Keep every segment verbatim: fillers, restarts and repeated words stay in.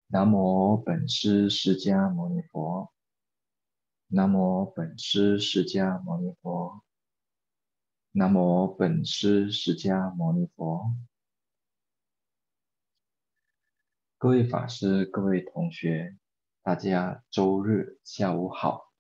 南无本师释迦牟尼佛。南无本师释迦牟尼佛。南无本师释迦牟尼佛。各位法师、各位同学，大家周日下午好。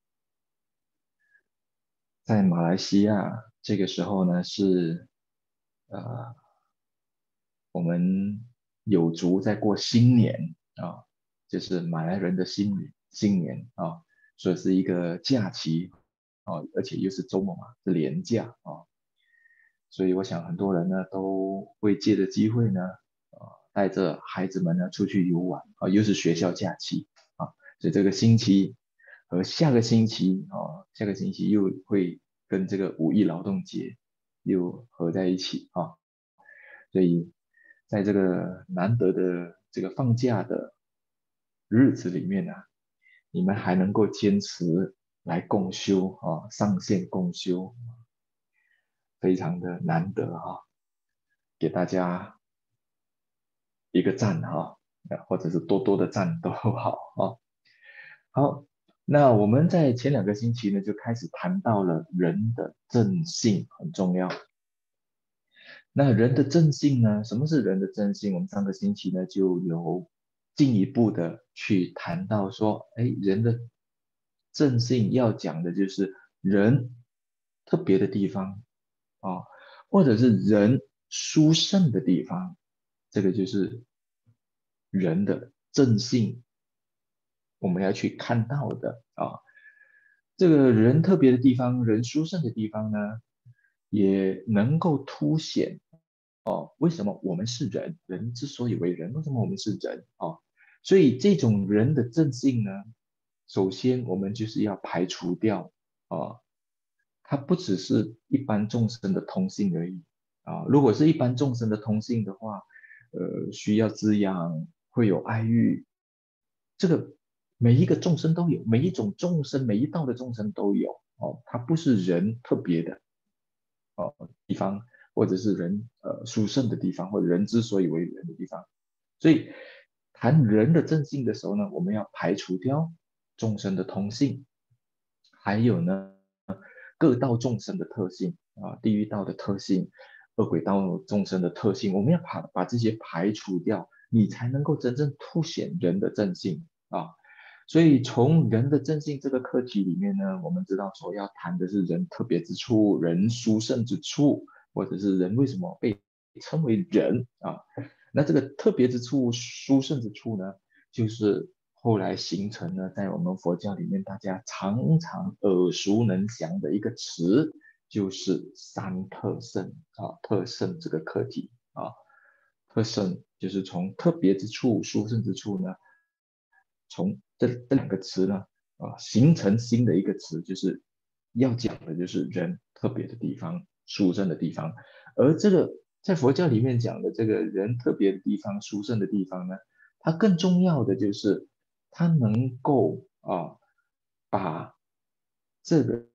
在马来西亚，这个时候呢是呃我们有族在过新年啊，就是马来人的新年新年啊，所以是一个假期啊，而且又是周末嘛，是连假啊，所以我想很多人呢都会借着机会呢，呃，带着孩子们呢出去游玩啊，又是学校假期啊，所以这个星期和下个星期啊，下个星期又会跟这个五一劳动节又合在一起啊，所以在这个难得的这个放假的日子里面呢、啊，你们还能够坚持来共修啊，上线共修，非常的难得哈、啊，给大家一个赞哈、啊，或者是多多的赞都好啊。好，那我们在前两个星期呢就开始谈到了人的正性很重要。那人的正性呢？什么是人的正性？我们上个星期呢就有进一步的去谈到说，哎，人的正性要讲的就是人特别的地方啊，或者是人殊胜的地方，这个就是人的正性，我们要去看到的啊。这个人特别的地方，人殊胜的地方呢，也能够凸显哦，为什么我们是人？人之所以为人，为什么我们是人啊？所以这种人的正性呢，首先我们就是要排除掉啊，它不只是一般众生的通性而已啊。如果是一般众生的通性的话，呃，需要滋养，会有爱欲，这个每一个众生都有，每一种众生，每一道的众生都有哦，它不是人特别的地方，或者是人呃殊胜的地方，或者人之所以为人的地方。所以谈人的正性的时候呢，我们要排除掉众生的通性，还有呢各道众生的特性啊，地狱道的特性，恶鬼道众生的特性，我们要把把这些排除掉，你才能够真正凸显人的正性啊。所以从人的正性这个课题里面呢，我们知道说要谈的是人特别之处，人殊胜之处，或者是人为什么被称为人啊？那这个特别之处、殊胜之处呢，就是后来形成了在我们佛教里面大家常常耳熟能详的一个词，就是三特胜啊，特胜这个课题啊，特胜就是从特别之处、殊胜之处呢。从这这两个词呢，啊，形成新的一个词，就是要讲的就是人特别的地方、殊胜的地方。而这个在佛教里面讲的这个人特别的地方、殊胜的地方呢，它更重要的就是它能够啊，把这个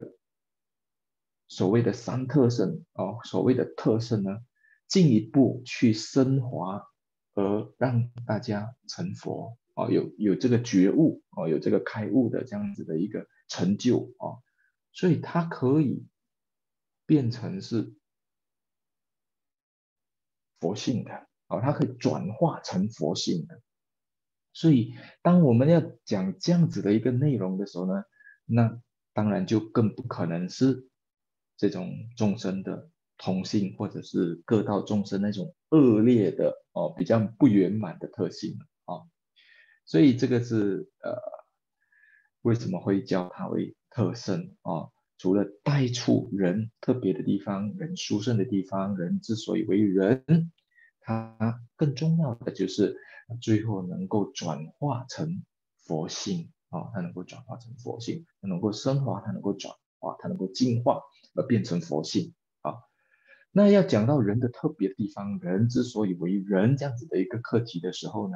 所谓的三特胜哦，所谓的特胜呢，进一步去升华，而让大家成佛哦，有有这个觉悟哦，有这个开悟的这样子的一个成就哦，所以它可以变成是佛性的哦，它可以转化成佛性的。所以当我们要讲这样子的一个内容的时候呢，那当然就更不可能是这种众生的同性，或者是各道众生那种恶劣的哦，比较不圆满的特性啊、哦。所以这个是呃，为什么会叫它为特胜啊、哦？除了带出人特别的地方，人殊胜的地方，人之所以为人，它更重要的就是最后能够转化成佛性啊、哦，它能够转化成佛性，它能够升华，它能够转化，它能够进化而变成佛性啊。那要讲到人的特别的地方，人之所以为人这样子的一个课题的时候呢，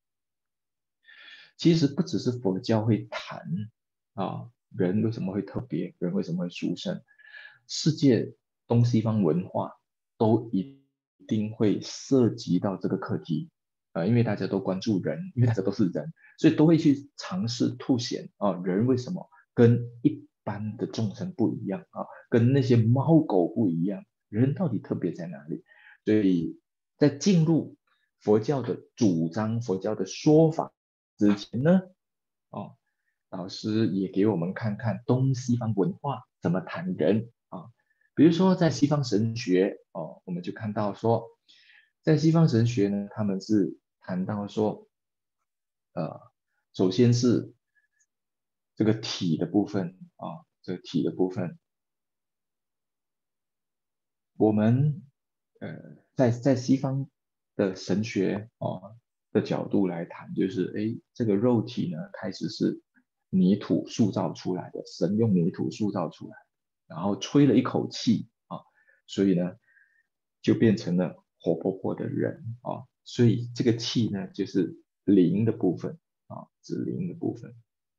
其实不只是佛教会谈啊，人为什么会特别，人为什么会殊胜，世界东西方文化都一定会涉及到这个课题呃，因为大家都关注人，因为大家都是人，所以都会去尝试凸显啊、人为什么跟一般的众生不一样啊，跟那些猫狗不一样，人到底特别在哪里？所以在进入佛教的主张、佛教的说法之前呢，哦，老师也给我们看看东西方文化怎么谈人啊。比如说在西方神学哦，我们就看到说，在西方神学呢，他们是谈到说，呃，首先是这个体的部分啊，这个体的部分，我们呃在在西方的神学哦的角度来谈，就是诶，这个肉体呢开始是泥土塑造出来的，神用泥土塑造出来，然后吹了一口气啊，所以呢就变成了活泼泼的人啊，所以这个气呢就是灵的部分啊，指灵的部分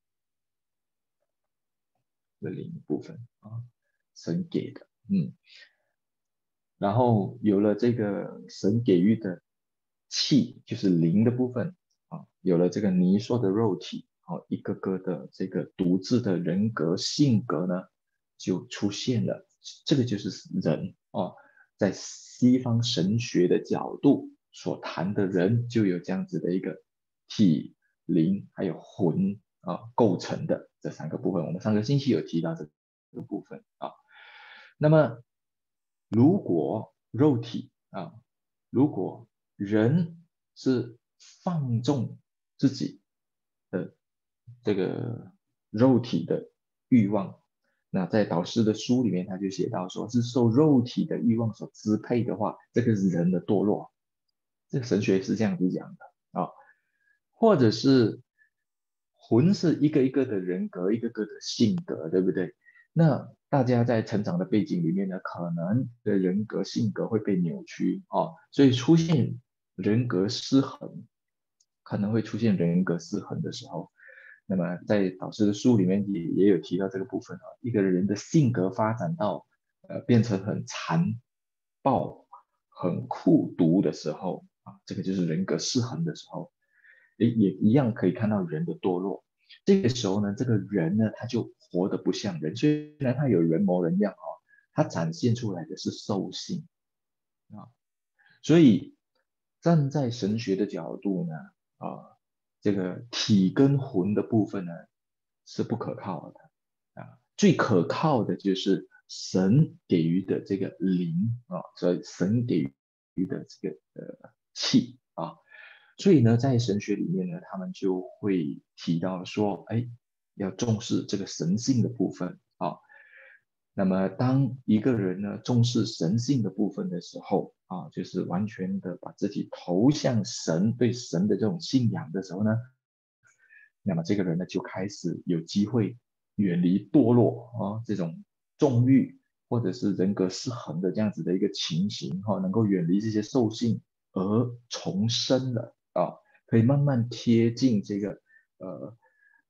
的灵的部分啊，神给的，嗯。然后有了这个神给予的气，就是灵的部分啊，有了这个泥塑的肉体，啊，一个个的这个独自的人格性格呢，就出现了。这个就是人啊，在西方神学的角度所谈的人，就有这样子的一个体、灵还有魂啊构成的这三个部分。我们上个星期有提到这个部分啊。那么如果肉体啊，如果人是放纵自己的这个肉体的欲望，那在导师的书里面他就写到说，是受肉体的欲望所支配的话，这个是人的堕落。这个神学是这样子讲的啊，或者是魂是一个一个的人格，一个个的性格，对不对？那大家在成长的背景里面呢，可能的人格性格会被扭曲哦，所以出现人格失衡，可能会出现人格失衡的时候，那么在导师的书里面也也有提到这个部分啊，一个人的性格发展到呃变成很残暴、很酷毒的时候啊，这个就是人格失衡的时候，也也一样可以看到人的堕落。这个时候呢，这个人呢，他就活得不像人，虽然他有人模人样哦，他展现出来的是兽性啊。所以站在神学的角度呢，啊，这个体跟魂的部分呢是不可靠的啊，最可靠的就是神给予的这个灵啊，所以神给予的这个呃气啊，所以呢，在神学里面呢，他们就会提到说，哎，要重视这个神性的部分啊。那么，当一个人呢重视神性的部分的时候啊，就是完全的把自己投向神，对神的这种信仰的时候呢，那么这个人呢就开始有机会远离堕落啊这种纵欲或者是人格失衡的这样子的一个情形哈、能够远离这些兽性而重生了啊，可以慢慢贴近这个呃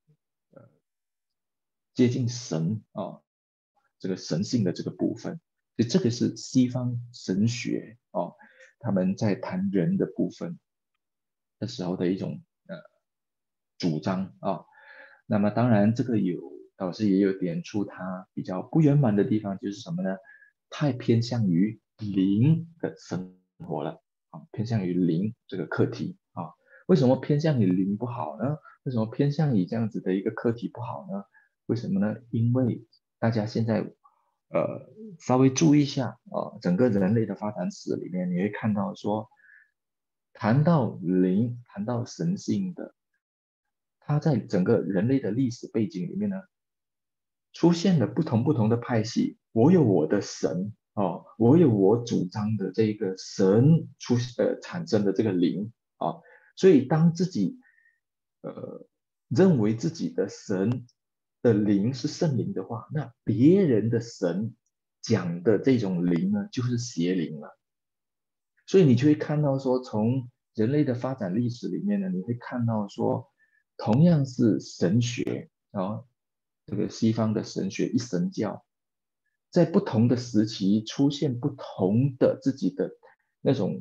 接近神啊这个神性的这个部分，所以这个是西方神学哦，他们在谈人的部分的时候的一种呃主张啊。那么当然，这个有导师也有点出他比较不圆满的地方，就是什么呢？太偏向于灵的生活了啊，偏向于灵这个课题啊。为什么偏向于灵不好呢？为什么偏向于这样子的一个课题不好呢？为什么呢？因为大家现在呃稍微注意一下啊、呃整个人类的发展史里面，你会看到说，谈到灵，谈到神性的，它在整个人类的历史背景里面呢，出现了不同不同的派系。我有我的神哦，我有我主张的这个神出呃产生的这个灵啊，所以当自己呃认为自己的神的灵是圣灵的话，那别人的神讲的这种灵呢，就是邪灵了。所以你就会看到说，从人类的发展历史里面呢，你会看到说，同样是神学啊，这个西方的神学一神教，在不同的时期出现不同的自己的那种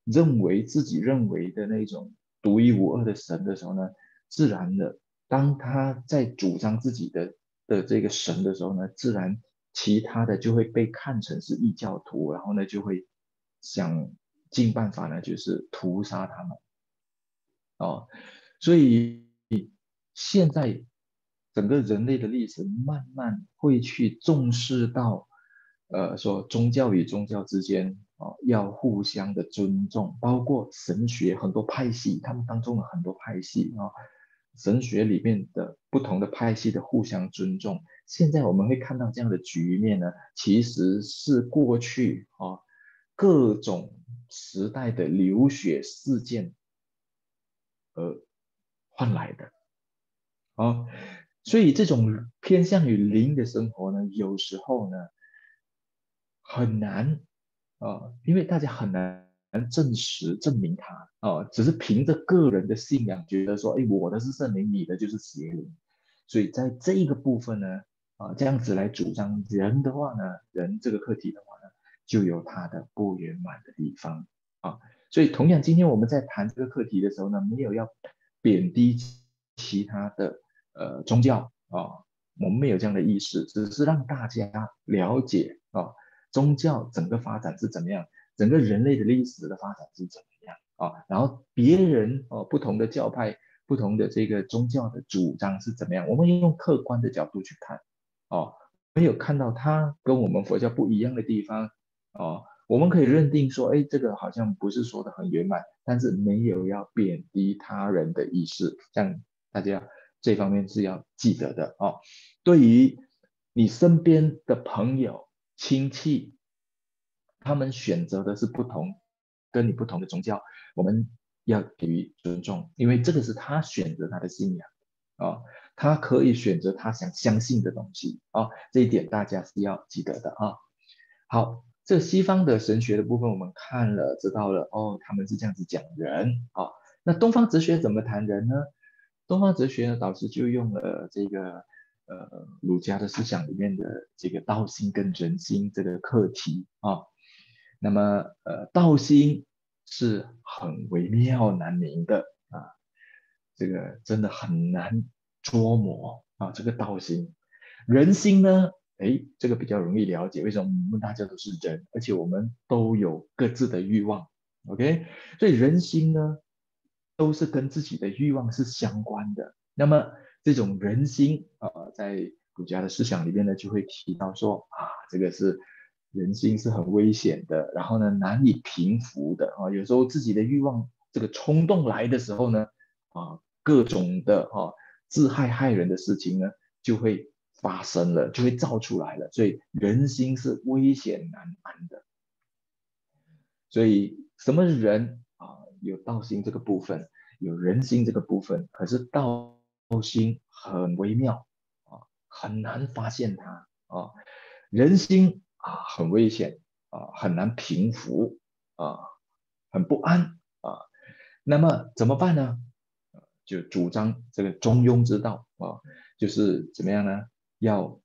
认为自己认为的那种独一无二的神的时候呢，自然的，当他在主张自己的的这个神的时候呢，自然其他的就会被看成是异教徒，然后呢就会想尽办法呢，就是屠杀他们哦。所以现在整个人类的历史慢慢会去重视到，呃，说宗教与宗教之间啊、哦、要互相的尊重，包括神学很多派系，他们当中的很多派系啊、哦，神学里面的不同的派系的互相尊重。现在我们会看到这样的局面呢，其实是过去啊、哦、各种时代的流血事件而换来的。哦，所以这种偏向于灵的生活呢，有时候呢很难啊、呃因为大家很难证实证明它啊、呃只是凭着个人的信仰觉得说，哎，我的是圣灵，你的就是邪灵。所以在这一个部分呢，啊、这样子来主张人的话呢，人这个课题的话呢，就有它的不圆满的地方啊。所以同样，今天我们在谈这个课题的时候呢，没有要贬低其他的呃宗教啊，我们没有这样的意识，只是让大家了解啊，宗教整个发展是怎么样，整个人类的历史的发展是怎么样啊，然后别人哦不同的教派、不同的这个宗教的主张是怎么样，我们用客观的角度去看哦，没有看到它跟我们佛教不一样的地方哦，我们可以认定说，哎，这个好像不是说的很圆满，但是没有要贬低他人的意思，这样大家这方面是要记得的哦。对于你身边的朋友、亲戚，他们选择的是不同，跟你不同的宗教，我们要给予尊重，因为这个是他选择他的信仰啊、哦，他可以选择他想相信的东西啊、哦，这一点大家是要记得的啊、哦。好，这西方的神学的部分我们看了，知道了哦，他们是这样子讲人啊、哦。那东方哲学怎么谈人呢？东方哲学呢，导师就用了这个呃儒家的思想里面的这个道心跟人心这个课题啊。那么呃，道心是很微妙难明的啊，这个真的很难捉摸啊，这个道心。人心呢，哎，这个比较容易了解，为什么我们大家都是人，而且我们都有各自的欲望，OK？所以人心呢，都是跟自己的欲望是相关的。那么这种人心啊、呃，在儒家的思想里面呢，就会提到说啊，这个是人心是很危险的，然后呢难以平复的啊。有时候自己的欲望这个冲动来的时候呢，啊，各种的啊自害害人的事情呢，就会发生了，就会造出来了。所以人心是危险难安的。所以什么人啊？有道心这个部分，有人心这个部分，可是道心很微妙啊，很难发现它啊。人心啊很危险啊，很难平复啊，很不安啊。那么怎么办呢？就主张这个中庸之道啊，就是怎么样呢？要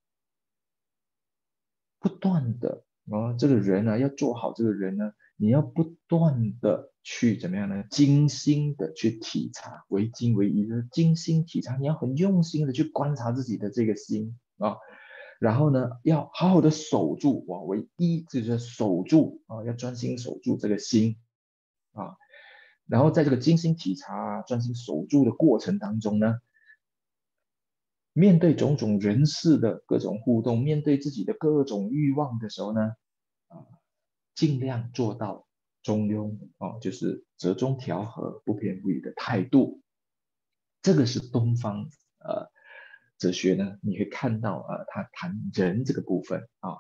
不断的哦，这个人呢，要做好这个人呢，你要不断的去怎么样呢？精心的去体察，为精为一的精心体察，你要很用心的去观察自己的这个心啊，然后呢，要好好的守住哇，为一就是守住啊，要专心守住这个心啊，然后在这个精心体察、专心守住的过程当中呢，面对种种人事的各种互动，面对自己的各种欲望的时候呢，啊，尽量做到中庸啊，就是折中调和、不偏不倚的态度。这个是东方呃哲学呢，你会看到呃，他谈人这个部分啊。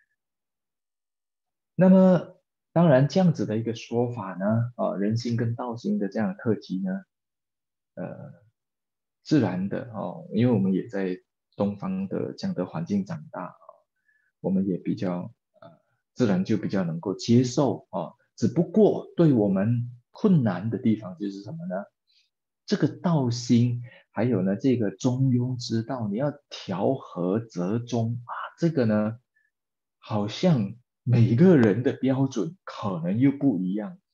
那么当然这样子的一个说法呢，啊，人心跟道心的这样的课题呢，呃，自然的哦，因为我们也在东方的这样的环境长大，我们也比较呃，自然就比较能够接受啊。只不过对我们困难的地方就是什么呢？这个道心，还有呢这个中庸之道，你要调和折中啊，这个呢，好像每个人的标准可能又不一样。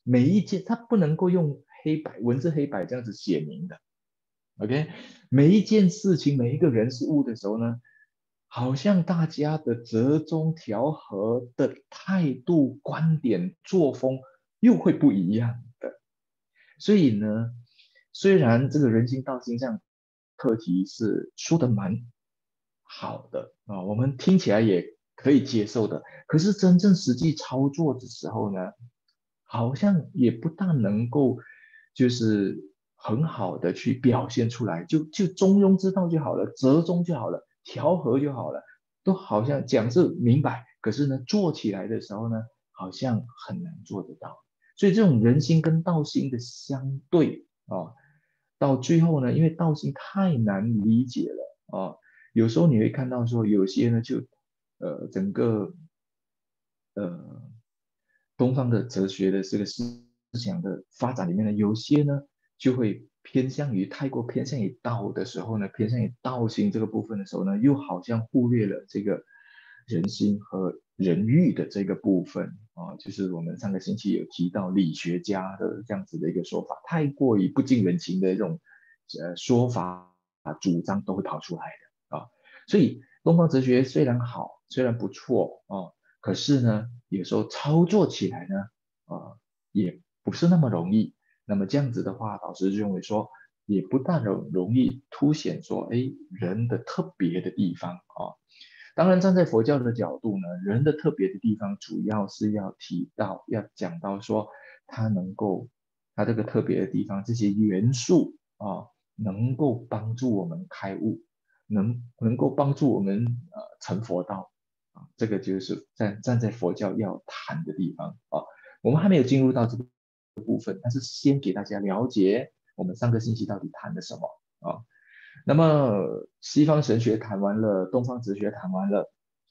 每一件它不能够用黑白文字黑白这样子写明的。OK，每一件事情，每一个人事物的时候呢，好像大家的折中调和的态度、观点、作风又会不一样的。所以呢，虽然这个人心道心这样课题是说的蛮好的啊，我们听起来也可以接受的，可是真正实际操作的时候呢，好像也不大能够就是很好的去表现出来，就就中庸之道就好了，折中就好了，调和就好了，都好像讲是明白，可是呢，做起来的时候呢，好像很难做得到。所以这种人心跟道心的相对啊，到最后呢，因为道心太难理解了啊，有时候你会看到说有些呢就呃整个呃东方的哲学的这个思想的发展里面呢，有些呢就会偏向于太过偏向于道的时候呢，偏向于道心这个部分的时候呢，又好像忽略了这个人心和人欲的这个部分啊，就是我们上个星期有提到理学家的这样子的一个说法，太过于不近人情的这种呃说法啊主张都会跑出来的啊，所以东方哲学虽然好，虽然不错啊，可是呢，有时候操作起来呢，啊也不是那么容易。那么这样子的话，老师认为说，也不大容容易凸显说，哎，人的特别的地方啊。当然，站在佛教的角度呢，人的特别的地方主要是要提到，要讲到说，它能够，它这个特别的地方，这些元素啊，能够帮助我们开悟，能能够帮助我们呃成佛道啊，这个就是站站在佛教要谈的地方啊。我们还没有进入到这个部分，但是先给大家了解我们上个星期到底谈了什么啊。那么西方神学谈完了，东方哲学谈完了，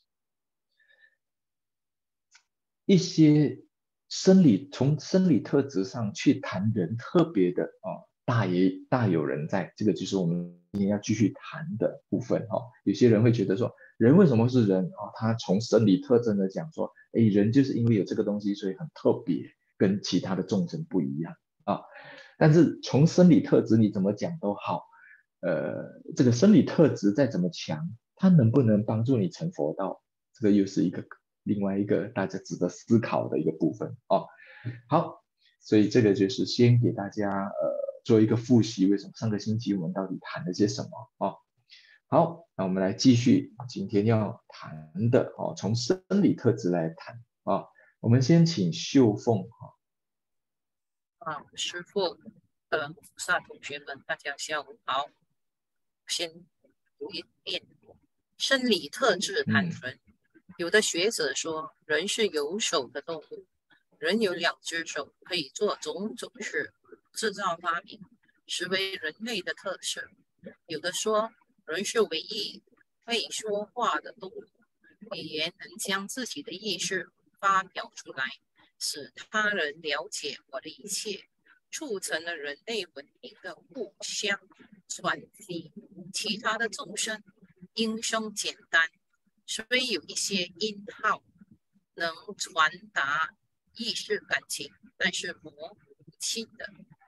一些生理从生理特质上去谈人特别的啊，大也大有人在，这个就是我们今天要继续谈的部分哈、哦。有些人会觉得说，人为什么是人啊、哦？他从生理特征的讲说，哎，人就是因为有这个东西，所以很特别，跟其他的众生不一样啊。但是从生理特质你怎么讲都好，呃，这个生理特质再怎么强，它能不能帮助你成佛道，这个又是一个另外一个大家值得思考的一个部分哦。好，所以这个就是先给大家呃做一个复习，为什么上个星期我们到底谈了些什么哦。好，那我们来继续今天要谈的哦，从生理特质来谈啊、哦。我们先请秀凤哈。 啊，师傅，呃，菩萨同学们，大家下午好。先读一遍生理特质谈嗯人。有的学者说，人是有手的动物，人有两只手，可以做种种事，制造发明，实为人类的特色。有的说，人是唯一会说话的动物，语言能将自己的意识发表出来，使他人了解我的一切，促成了人类文明的互相传递。其他的众生音声简单，虽有一些音号能传达意识感情，但是模糊不清的。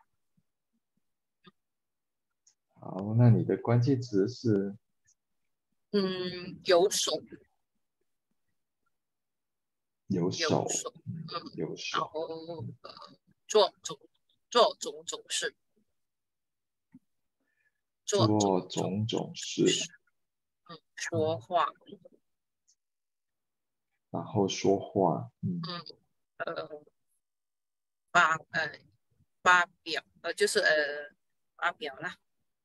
好，那你的关键词是嗯，有手有手， 有手， 嗯， 嗯，然有手， 后嗯， 呃做种做种种事，做种做种种种事， 事，嗯，说嗯， 话， 然后说话，嗯， 嗯，呃，发呃发表，呃就是呃发表啦，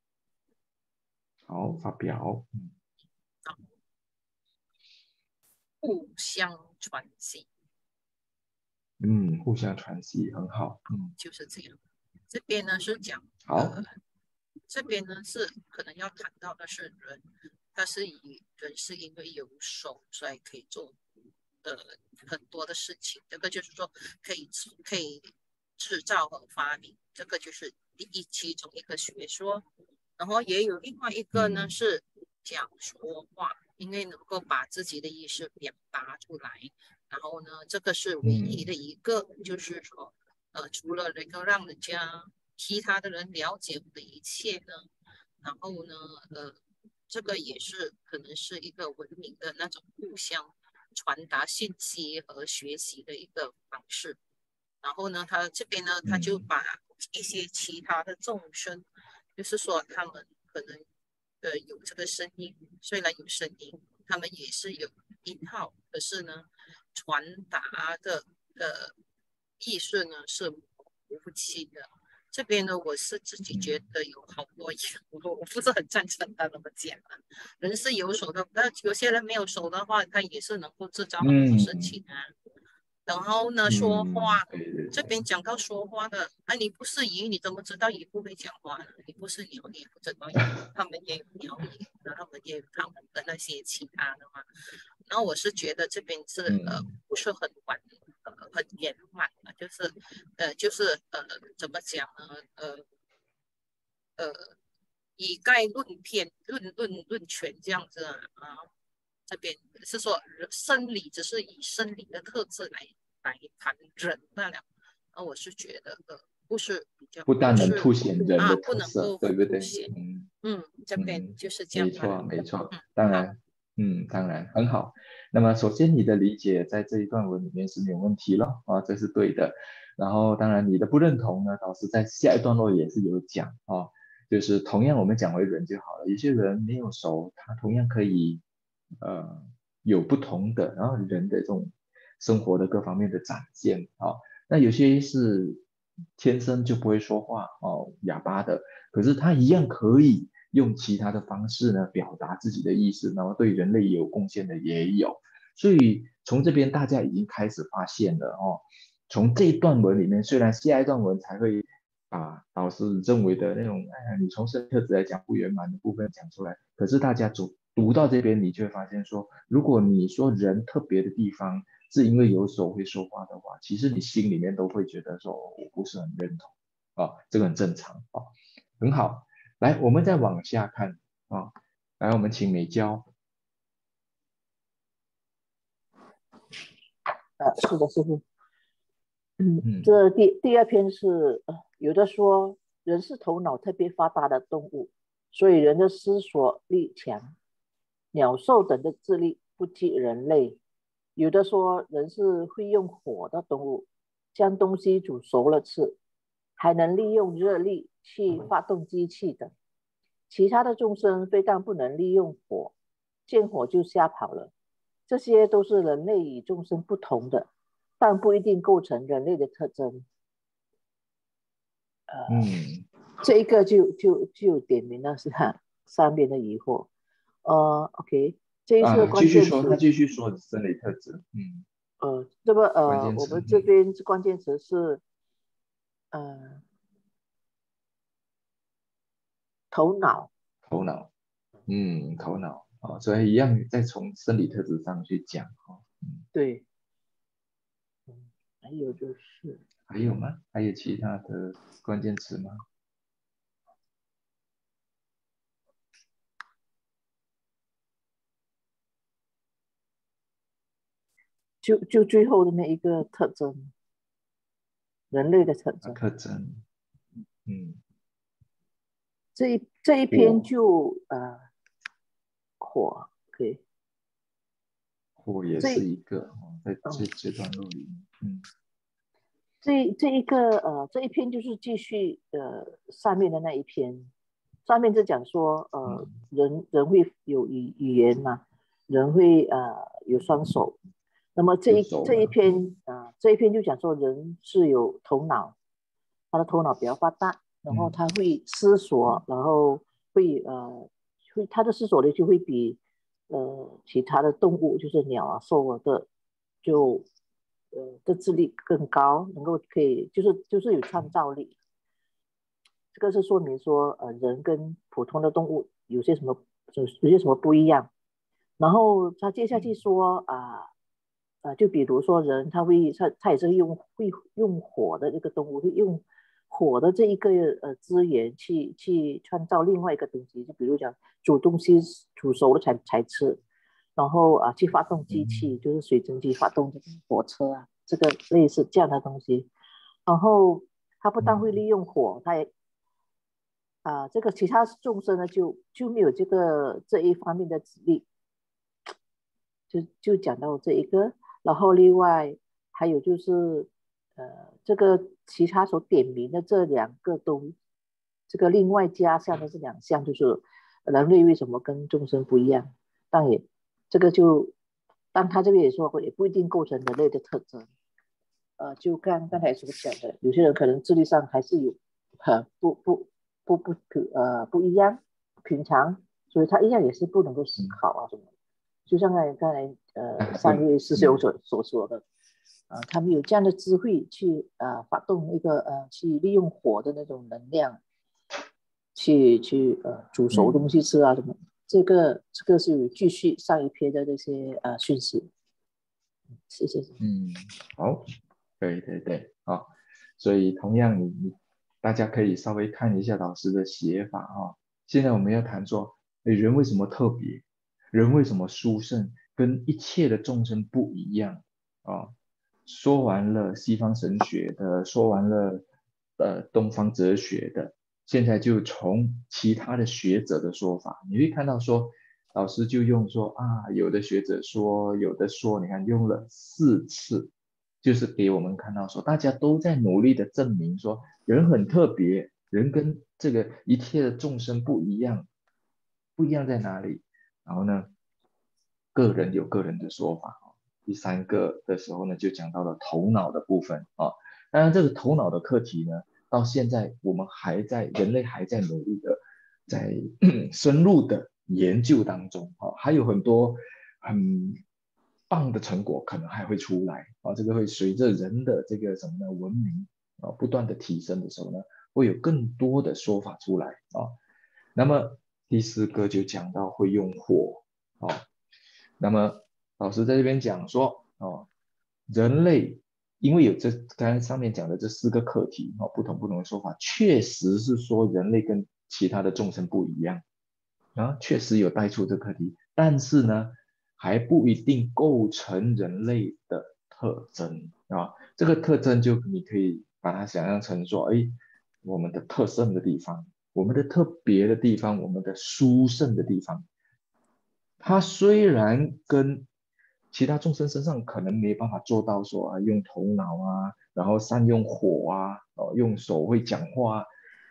好，发表，嗯互相传信， 嗯，互相传递很好，嗯， 就是这样。这边呢是讲，呃， 好， 这边呢是可能要谈到的是人，他是以人是因为有手，所以可以做的很多的事情。这个就是说可以可以制造和发明，这个就是第一其中一个学说。然后也有另外一个呢嗯是讲说话，因为能够把自己的意识表达出来。然后呢，这个是唯一嗯的一个，就是说呃，除了能够让人家其他的人了解我的一切呢，然后呢，呃，这个也是可能是一个文明的那种互相传达信息和学习的一个方式。然后呢，他这边呢，他就嗯把一些其他的众生，就是说他们可能呃有这个声音，虽然有声音，他们也是有音号，可是呢，传达的呃意思呢是模糊不清的。这边呢，我是自己觉嗯得有好多，我我不是很赞成他那么讲啊。人是有手的，那有些人没有手的话，他也是能够制造很多事嗯情啊。然后呢，说嗯， 话对对对， 这边讲到说话的，啊，你不是鱼，你怎么知道鱼不会讲话呢？你不是鸟，你也不知道鱼，他们也有鸟语，然后他们也有他们的那些其他的嘛。然后我是觉得这边是呃嗯不是很完呃很圆满的，就是呃就是呃怎么讲呢？呃呃以概论偏，论论论全这样子啊。啊这边是说生理只是以生理的特质来来谈人那了。那我是觉得呃不是比较不但能不是凸显人的啊不特色， 能够对不对？ 凸显。 嗯嗯，这边嗯， 就是这样罢了。 没错没错， 嗯，好。 当然，嗯，当然很好。那么首先你的理解在这一段文里面是没有问题了啊，这是对的。然后当然你的不认同呢，导师在下一段落也是有讲啊，就是同样我们讲为人就好了，有些人没有手，他同样可以呃有不同的，然后人的这种生活的各方面的展现啊。那有些是天生就不会说话哦，哑巴的，可是他一样可以用其他的方式呢表达自己的意思，然后对人类有贡献的也有。所以从这边大家已经开始发现了哦，从这一段文里面，虽然下一段文才会把导师认为的那种，哎呀，你从生特质来讲不圆满的部分讲出来，可是大家读读到这边，你就会发现说，如果你说人特别的地方是因为有手会说话的话，其实你心里面都会觉得说，我不是很认同啊，这个很正常啊，很好。来，我们再往下看啊，来，我们请美娇。 呃，是的，师傅。嗯， 嗯这第第二篇是，呃，有的说人是头脑特别发达的动物，所以人的思索力强，鸟兽等的智力不及人类。有的说人是会用火的动物，将东西煮熟了吃，还能利用热力去发动机器等。其他的众生非但不能利用火，见火就吓跑了。这些都是人类与众生不同的，但不一定构成人类的特征。 嗯这一个就就就点明了是哈上面的疑惑。呃，OK，这一次的啊，继关续说，他键词， 继续说生理特质，嗯， 呃，这个呃， 关键词， 我们这嗯， 边关键词是呃头脑。 头脑，嗯，头脑，啊，所以一样再从生理特质上去讲，哦，嗯， 对。嗯，还有就是还有吗？还有其他的关键词吗？ 就就最后的那一个特征，人类的特啊， 征。 特征，嗯， 这一这一篇火， 就呃火，可以。 火也是这一个，哦，在这嗯这段路里面，嗯这这一个呃这一篇就是继续呃上面的那一篇，上面就讲说呃嗯， 人人会有语语言嘛，人会呃有双手。那么这有一这一手嘛，嗯篇啊、呃这一篇就讲说人是有头脑，他的头脑比较发达，然后嗯他会思嗯索，然后会呃会他的思索力就会比呃其他的动物，就是鸟啊兽啊的就呃的智力更高，能够可以就是就是有创造力。这个是说明说呃人跟普通的动物有些什么有有些什么不一样。然后他接下去嗯说啊啊、呃呃，就比如说人，他会他他也是用会用火的这个动物，会用火的这一个呃资源去去创造另外一个东西，就比如讲煮东西煮熟了才才吃，然后啊去发动机器， 嗯就是水蒸气发动这个火车啊，这个类似这样的东西。 然后他不但会嗯利用火，他也啊、这个其他众生呢就就没有这个这一方面的指令，就就讲到这一个，然后另外还有就是呃这个其他所点名的这两个东，这个另外加上的这两项就是人类为什么跟众生不一样，但也这个就但他这个也说过也不一定构成人类的特征。呃，就刚刚才所讲的，有些人可能智力上还是有很不不不不呃不一样，不平常，所以他一样也是不能够思嗯， 考啊什么的。就像刚才刚才呃啊不， 三位师兄嗯所所说的，啊、他们有这样的智慧去啊、发动一个呃去利用火的那种能量，去去呃煮熟东嗯西吃啊什么。这个这个是有继续上一篇的那些呃讯息，谢谢。 嗯，好，对对对，好，所以同样你你大家可以稍微看一下老师的写法哈、现在我们要谈说，诶人为什么特别？人为什么殊胜？跟一切的众生不一样啊？说完了西方神学的，说完了呃东方哲学的，现在就从其他的学者的说法，你会看到说，老师就用说啊，有的学者说，有的说，你看用了四次，就是给我们看到说，大家都在努力的证明说，人很特别，人跟这个一切的众生不一样，不一样在哪里？然后呢，个人有个人的说法。第三个的时候呢，就讲到了头脑的部分啊。当然，这个头脑的课题呢，到现在我们还在人类还在努力的在深入的研究当中啊，还有很多很棒的成果可能还会出来啊。这个会随着人的这个什么呢文明啊不断的提升的时候呢，会有更多的说法出来啊。那么第四个就讲到会用火啊，那么老师在这边讲说哦，人类因为有这刚才上面讲的这四个课题哦，不同不同的说法，确实是说人类跟其他的众生不一样啊，确实有带出这个课题，但是呢，还不一定构成人类的特征啊。这个特征就你可以把它想象成说，哎，我们的特胜的地方，我们的特别的地方，我们的殊胜的地方。它虽然跟其他众生身上可能没办法做到说啊用头脑啊，然后善用火啊，哦用手会讲话啊，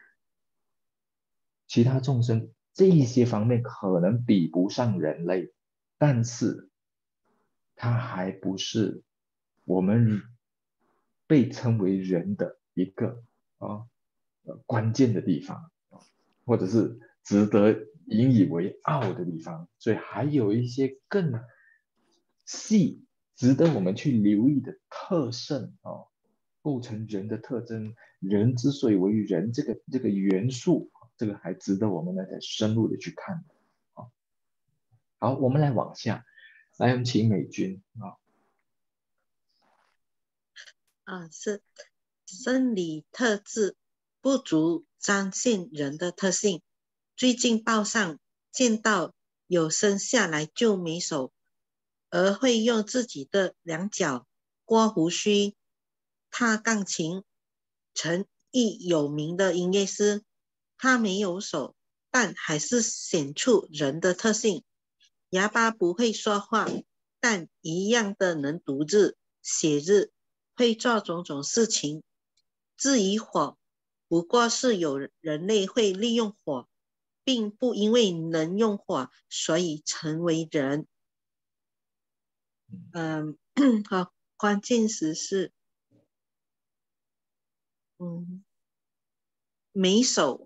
其他众生这一些方面可能比不上人类，但是它还不是我们被称为人的一个啊呃关键的地方啊，或者是值得引以为傲的地方，所以还有一些更细值得我们去留意的特征啊，构成人的特征，人之所以为人这个这个元素，这个还值得我们呢再深入的去看啊。好，我们来往下，来我们请美君啊。 啊，是生理特质不足彰显人的特性。最近报上见到有生下来就没手，而会用自己的两脚刮胡须、踏钢琴，成一有名的音乐师。他没有手，但还是显出人的特性。哑巴不会说话，但一样的能读字、写字，会做种种事情。至于火，不过是有人类会利用火，并不因为能用火，所以成为人。嗯，好，关键词是，嗯，没手，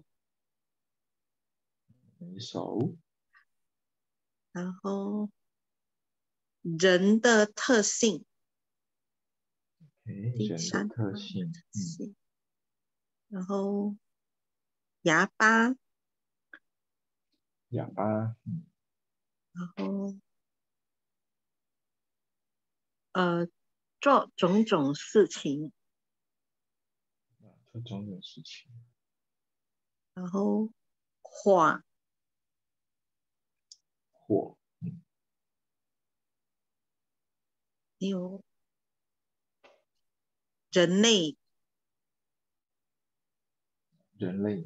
没手然后人的特性， ，OK， 第人的三个特特性，嗯， 性，然后哑巴， 哑巴，嗯， 然后呃，做种种事情， 做种种事情， 然后火， 或，嗯， 还有人类人类。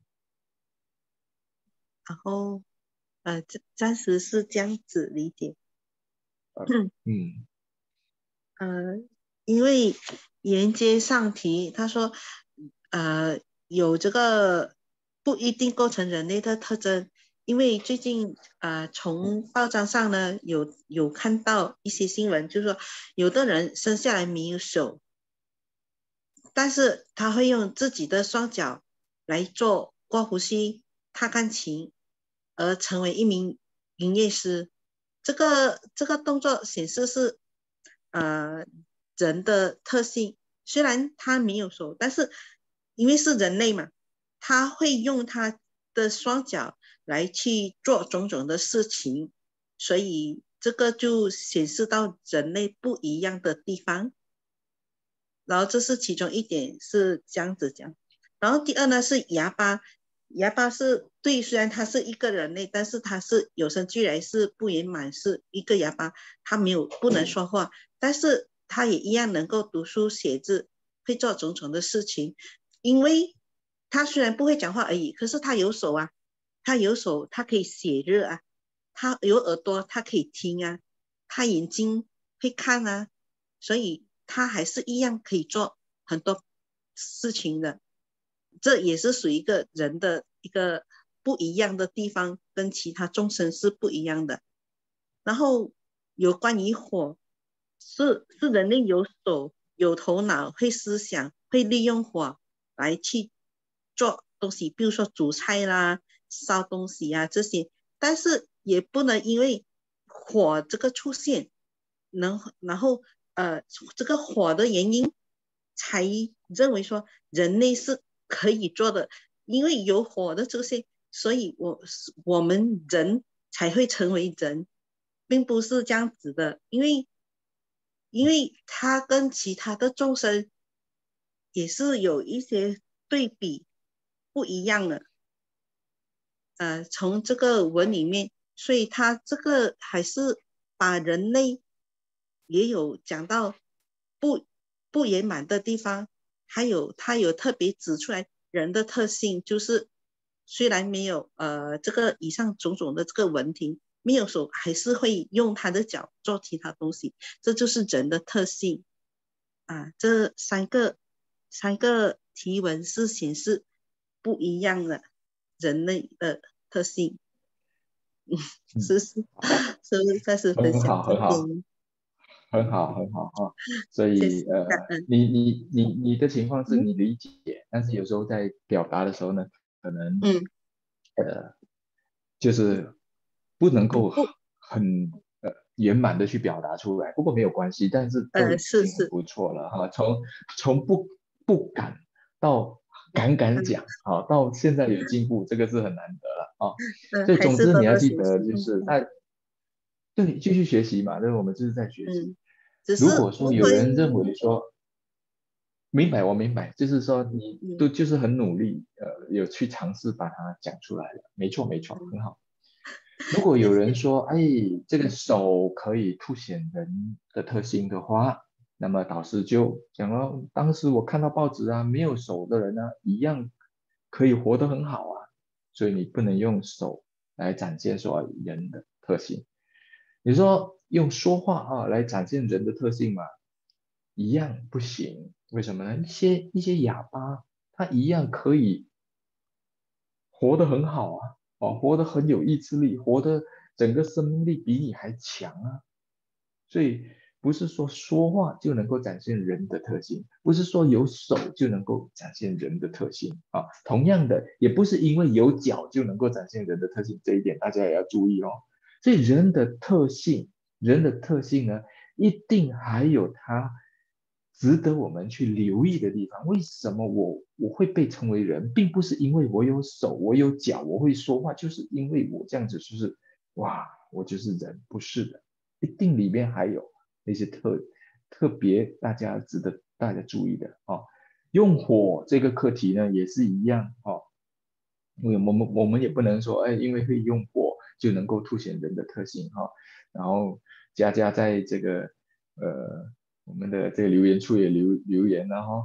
然后呃，暂暂时是这样子理解。 嗯呃，因为沿接上题，他说，呃，有这个不一定构成人类的特征，因为最近呃从报章上呢有有看到一些新闻，就是说有的人生下来没有手，但是他会用自己的双脚来做刮胡须、踏钢琴，而成为一名营业师。这个这个动作显示是呃人的特性，虽然他没有手，但是因为是人类嘛，他会用他的双脚来去做种种的事情，所以这个就显示到人类不一样的地方。然后这是其中一点是这样子讲。然后第二呢是哑巴，哑巴是对，虽然他是一个人类，但是他是有生俱来是不圆满，是一个哑巴，他没有不能说话，但是他也一样能够读书写字，会做种种的事情。因为他虽然不会讲话而已，可是他有手啊，他有手，他可以写字啊，他有耳朵，他可以听啊，他眼睛会看啊，所以他还是一样可以做很多事情的。这也是属于一个人的一个不一样的地方，跟其他众生是不一样的。然后有关于火，是是人类有手有头脑，会思想，会利用火来去做东西，比如说煮菜啦、烧东西啊这些，但是也不能因为火这个出现，能然后呃这个火的原因，才认为说人类是可以做的，因为有火的出现，所以我我们人才会成为人，并不是这样子的，因为因为它跟其他的众生也是有一些对比不一样的。呃，从这个文里面，所以他这个还是把人类也有讲到不不圆满的地方，还有他有特别指出来人的特性，就是虽然没有呃这个以上种种的这个文凭，没有手还是会用他的脚做其他东西，这就是人的特性啊。这三个三个题文是显示不一样的人类的特性。是是是不是开始分很享这好很好边？ 很好很好哈。所谢谢， 以呃， 感恩。 你你你你的情况是嗯你理解，但是有时候在表达的时候呢，可能嗯呃就是不能够不很呃圆满的去表达出来。不过没有关系，但是都呃已是是经很不错了哈。从从不不敢到敢敢嗯讲，好，到现在有进步，这个是很难得了啊。 嗯， 所以还是多总之你要多学习。 记得，就是在对继续学习嘛，因为我们就是在学习。 嗯，只是如果说有不会。 人认为说明白，我明白，就是说你嗯都就是很努力，呃，有去尝试把它讲出来了，没错没错， 嗯， 很好。如果有人谢谢。 说，哎，这个手可以凸显人的特性的话，那么导师就讲了，当时我看到报纸啊，没有手的人呢，一样可以活得很好啊，所以你不能用手来展现说人的特性。你说用说话啊来展现人的特性嘛，一样不行。为什么呢？一些一些哑巴，他一样可以活得很好啊，哦，活得很有意志力，活得整个生命力比你还强啊。所以不是说说话就能够展现人的特性，不是说有手就能够展现人的特性啊。同样的，也不是因为有脚就能够展现人的特性，这一点大家也要注意哦。所以人的特性，人的特性呢，一定还有它值得我们去留意的地方。为什么我我会被称为人，并不是因为我有手，我有脚，我会说话，就是因为我这样子，就是哇，我就是人，不是的。一定里面还有那些特特别大家值得大家注意的哦。用火这个课题呢也是一样哦，因为我们我们也不能说哎，因为会用火就能够凸显人的特性哈、哦。然后佳佳在这个呃我们的这个留言处也留留言了哈、哦，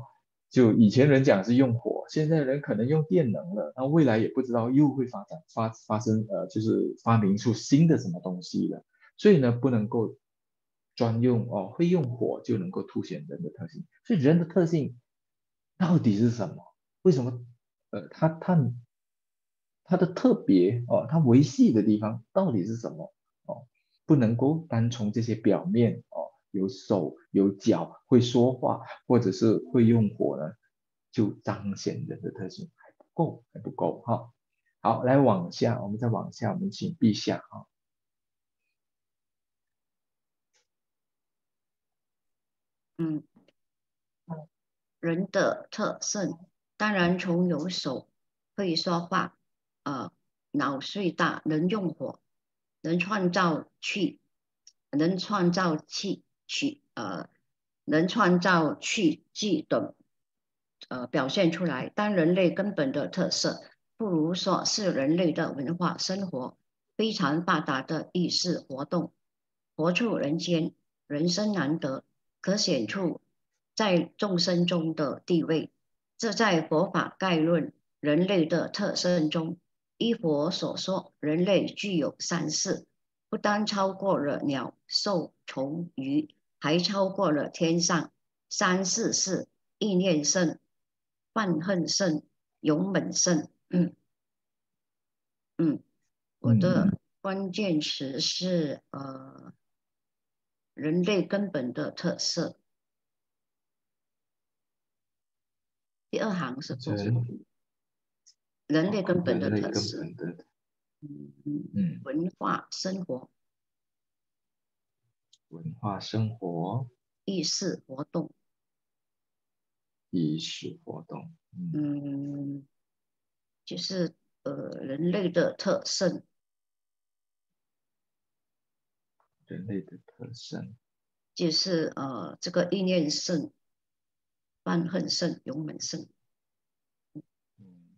就以前人讲是用火，现在人可能用电能了，那未来也不知道又会发展发发生呃，就是发明出新的什么东西了。所以呢，不能够专用哦，会用火就能够凸显人的特性。所以人的特性到底是什么？为什么？呃，它它它的特别哦，它维系的地方到底是什么？哦，不能够单从这些表面哦，有手有脚会说话，或者是会用火呢，就彰显人的特性还不够，还不够哈。好，来往下，我们再往下，我们请陛下啊。 嗯，人的特性，当然从有手会说话，呃，脑岁大，能用火，能创造气，能创造气气呃，能创造气机等呃表现出来。当人类根本的特色，不如说是人类的文化生活非常发达的意识活动，活出人间，人生难得，可显出在众生中的地位。这在佛法概论人类的特征中，依佛所说，人类具有三世，不单超过了鸟、兽、虫、鱼，还超过了天上。三世是意念胜、愤恨胜、勇猛胜。嗯嗯，我的关键词是呃，人类根本的特色。第二行是不人人类根本的人类根特色。 本的嗯嗯， 嗯文化生活、 文化生活意识活动。 意识活动，嗯， 嗯，就是呃人类的特性。 人类的特征， 就是呃这个意念胜、愤恨胜、勇猛胜。 嗯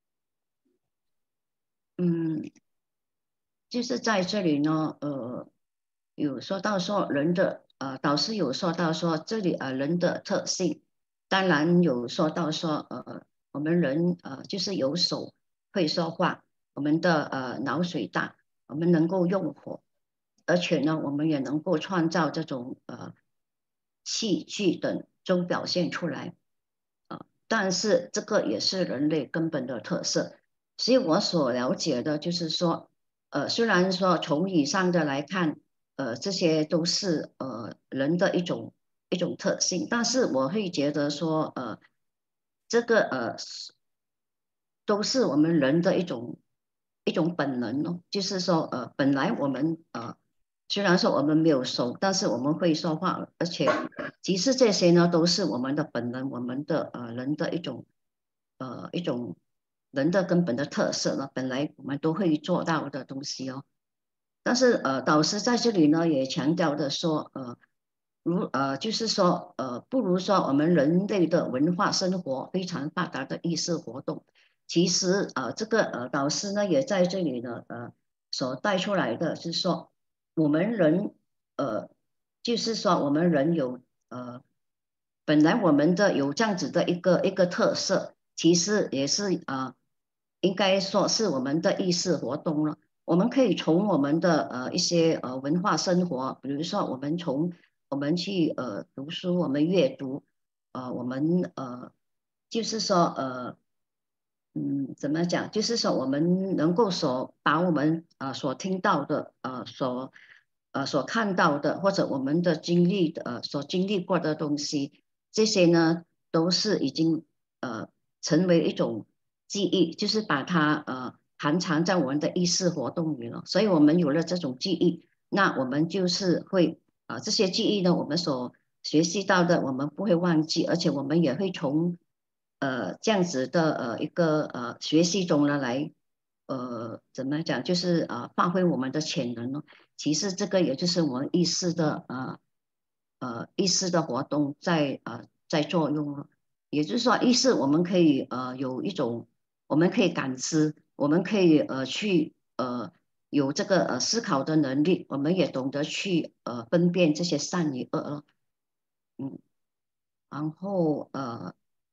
嗯，就是在这里呢，呃，有说到说人的呃导师有说到说这里呃人的特性，当然有说到说呃我们人呃就是有手会说话，我们的呃脑水大，我们能够用火，而且呢我们也能够创造这种呃器具等都表现出来。但是这个也是人类根本的特色。所以我所了解的就是说，呃，虽然说从以上的来看，呃，这些都是呃人的一种一种特性，但是我会觉得说，呃，这个呃都是我们人的一种一种本能哦，就是说，呃，本来我们呃虽然说我们没有手，但是我们会说话，而且其实这些呢都是我们的本能，我们的呃人的一种呃一种人的根本的特色呢，本来我们都会做到的东西哦。但是呃，导师在这里呢也强调的说，呃，如呃就是说呃，不如说我们人类的文化生活非常发达的意识活动。其实呃，这个呃导师呢也在这里呢呃所带出来的是说，我们人呃就是说我们人有呃本来我们的有这样子的一个一个特色，其实也是呃应该说是我们的意识活动了。我们可以从我们的呃一些呃文化生活，比如说我们从我们去呃读书，我们阅读，呃我们呃就是说呃嗯怎么讲，就是说我们能够所把我们呃所听到的呃所呃所看到的，或者我们的经历的呃所经历过的东西，这些呢都是已经呃成为一种记忆，就是把它呃含藏在我们的意识活动里了。所以我们有了这种记忆，那我们就是会啊、呃、这些记忆呢，我们所学习到的，我们不会忘记，而且我们也会从呃这样子的呃一个呃学习中呢来呃怎么讲，就是呃发挥我们的潜能呢。其实这个也就是我们意识的呃呃意识的活动在呃在作用了。也就是说，意识我们可以呃有一种，我们可以感知，我们可以呃去呃有这个呃思考的能力，我们也懂得去呃分辨这些善与恶了。嗯，然后呃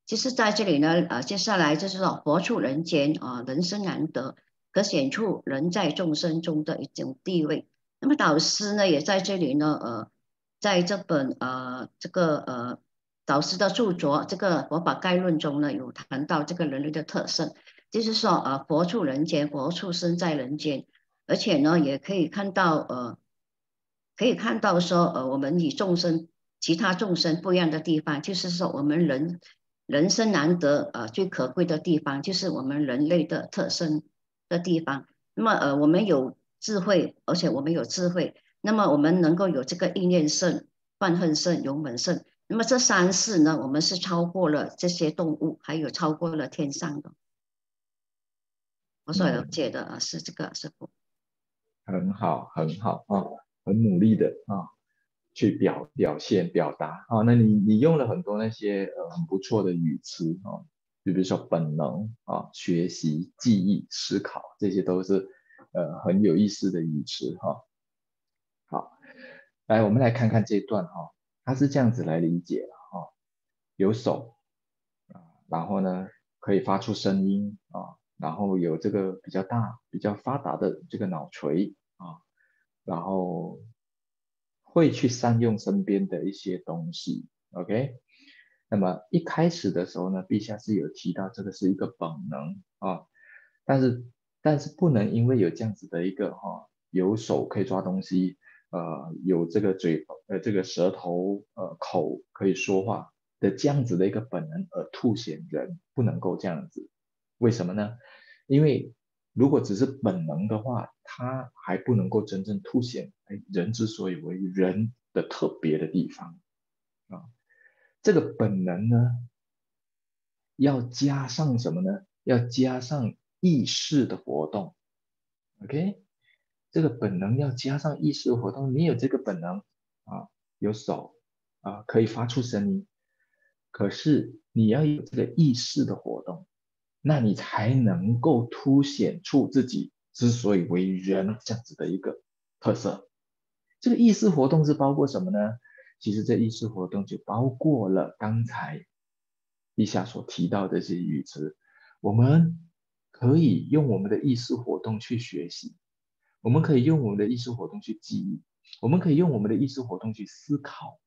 其实在这里呢，呃，接下来就是说活出人间啊、呃，人生难得，可显出人在众生中的一种地位。那么导师呢，也在这里呢，呃，在这本呃这个呃导师的著作这个佛法概论中呢，有谈到这个人类的特色，就是说呃活出人间，活出身在人间，而且呢也可以看到呃可以看到说呃我们与众生其他众生不一样的地方，就是说我们人人生难得呃最可贵的地方，就是我们人类的特征的地方。那么呃我们有智慧，而且我们有智慧，那么我们能够有这个意念胜、愤恨胜、勇猛胜。那么这三世呢，我们是超过了这些动物，还有超过了天上的。我所了解的啊是这个师父。 很好，很好啊，很努力的啊，去表表现表达啊。那你你用了很多那些呃很不错的语词啊，就比如说本能啊、学习、记忆、思考，这些都是呃很有意思的语词哈。好，来我们来看看这一段哈，它是这样子来理解的哈，有手啊，然后呢可以发出声音啊，然后有这个比较大、比较发达的这个脑髓啊，然后会去善用身边的一些东西 ，OK？那么一开始的时候呢，陛下是有提到这个是一个本能啊，但是但是不能因为有这样子的一个哈、有手可以抓东西，呃，有这个嘴呃这个舌头呃口可以说话的这样子的一个本能而凸显人，不能够这样子。为什么呢？因为如果只是本能的话，它还不能够真正凸显哎人之所以为人的特别的地方啊。这个本能呢，要加上什么呢？要加上意识的活动。OK，这个本能要加上意识活动。你有这个本能啊，有手啊，可以发出声音，可是你要有这个意识的活动，那你才能够凸显出自己之所以为人这样子的一个特色。这个意识活动是包括什么呢？其实这意识活动就包括了刚才陛下所提到的这些语词，我们可以用我们的意识活动去学习，我们可以用我们的意识活动去记忆，我们可以用我们的意识活动去思考。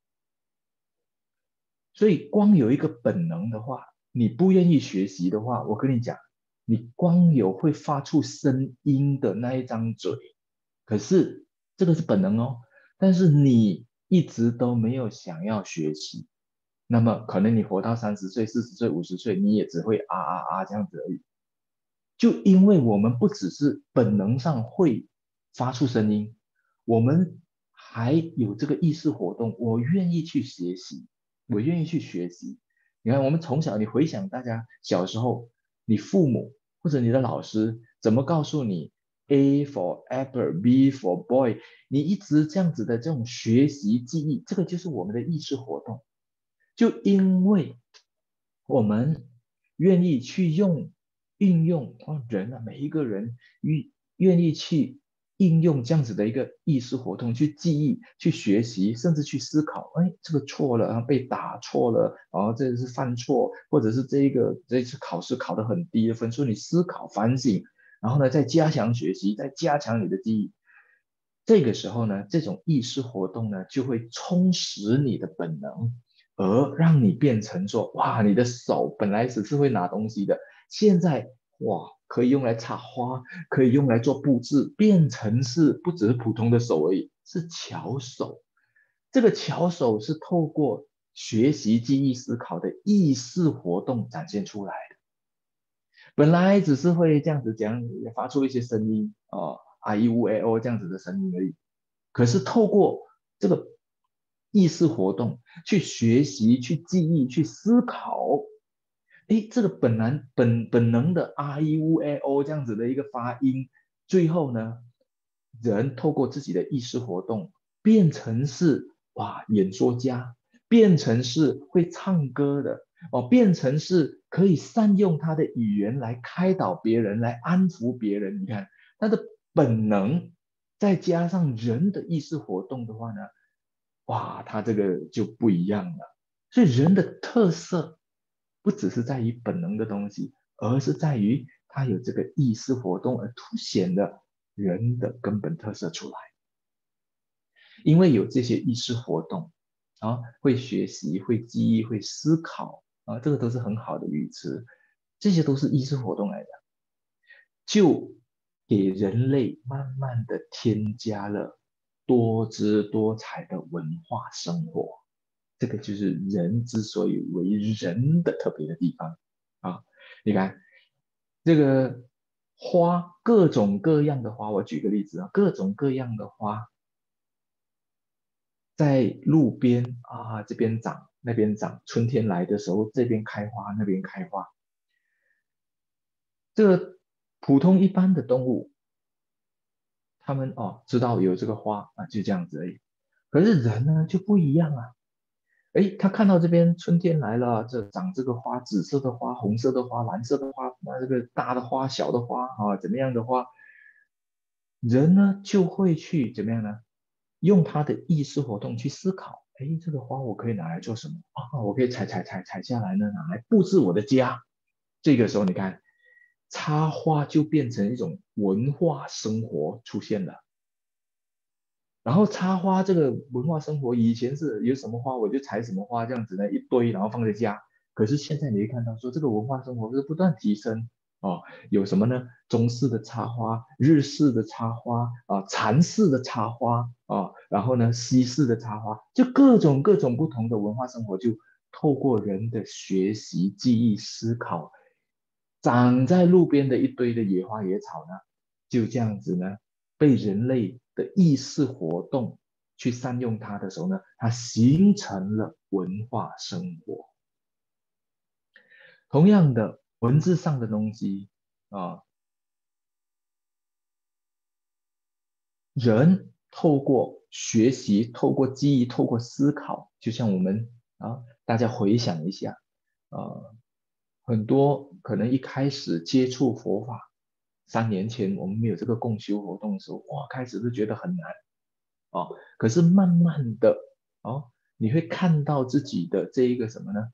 所以光有一个本能的话，你不愿意学习的话，我跟你讲，你光有会发出声音的那一张嘴，可是这个是本能哦，但是你一直都没有想要学习，那么可能你活到三十岁、四十岁、五十岁，你也只会啊啊啊这样子而已。就因为我们不只是本能上会发出声音，我们还有这个意识活动，我愿意去学习，我愿意去学习。你看，我们从小，你回想大家小时候，你父母或者你的老师怎么告诉你 A for apple，B for boy，你一直这样子的这种学习记忆，这个就是我们的意识活动。就因为我们愿意去用运用哦，人啊，每一个人愿愿意去应用这样子的一个意识活动，去记忆、去学习，甚至去思考。哎，这个错了，然后被打错了，然后这是犯错，或者是这一个这次考试考得很低的分数，你思考反省，然后呢，再加强学习，再加强你的记忆。这个时候呢，这种意识活动呢，就会充实你的本能。而让你变成说，哇，你的手本来只是会拿东西的，现在哇，可以用来插花，可以用来做布置，变成是不只是普通的手而已，是巧手。这个巧手是透过学习、记忆、思考的意识活动展现出来的。本来只是会这样子讲，发出一些声音哦，啊一乌 a o 这样子的声音而已。可是透过这个意识活动去学习、去记忆、去思考，诶，这个本能本本能的 r e u a o 这样子的一个发音，最后呢，人透过自己的意识活动，变成是哇演说家，变成是会唱歌的哦，变成是可以善用他的语言来开导别人，来安抚别人。你看他的本能，再加上人的意识活动的话呢？哇，它这个就不一样了。所以人的特色不只是在于本能的东西，而是在于它有这个意识活动而凸显了人的根本特色出来。因为有这些意识活动啊，会学习、会记忆、会思考啊，这个都是很好的语词，这些都是意识活动来的，就给人类慢慢的添加了多姿多彩的文化生活。这个就是人之所以为人的特别的地方啊！你看这个花，各种各样的花，我举个例子啊，各种各样的花，在路边啊，这边长，那边长，春天来的时候，这边开花，那边开花。这个普通一般的动物，他们哦知道有这个花啊，就这样子而已。可是人呢就不一样啊。哎，他看到这边春天来了，这长这个花，紫色的花、红色的花、蓝色的花，那这个大的花、小的花啊，怎么样的花，人呢就会去怎么样呢？用他的意识活动去思考，哎，这个花我可以拿来做什么啊？我可以采采采采下来呢，拿来布置我的家。这个时候你看，插花就变成一种文化生活出现了。然后插花这个文化生活，以前是有什么花我就采什么花这样子的一堆，然后放在家。可是现在你会看到说，这个文化生活是不断提升哦。有什么呢？中式的插花、日式的插花啊、禅式的插花啊，然后呢西式的插花，就各种各种不同的文化生活，就透过人的学习、记忆、思考，长在路边的一堆的野花野草呢，就这样子呢。被人类的意识活动去善用它的时候呢，它形成了文化生活。同样的，文字上的东西啊，人透过学习、透过记忆、透过思考，就像我们啊，大家回想一下，呃，很多可能一开始接触佛法。三年前我们没有这个共修活动的时候，哇，开始是觉得很难哦。可是慢慢的哦，你会看到自己的这一个什么呢？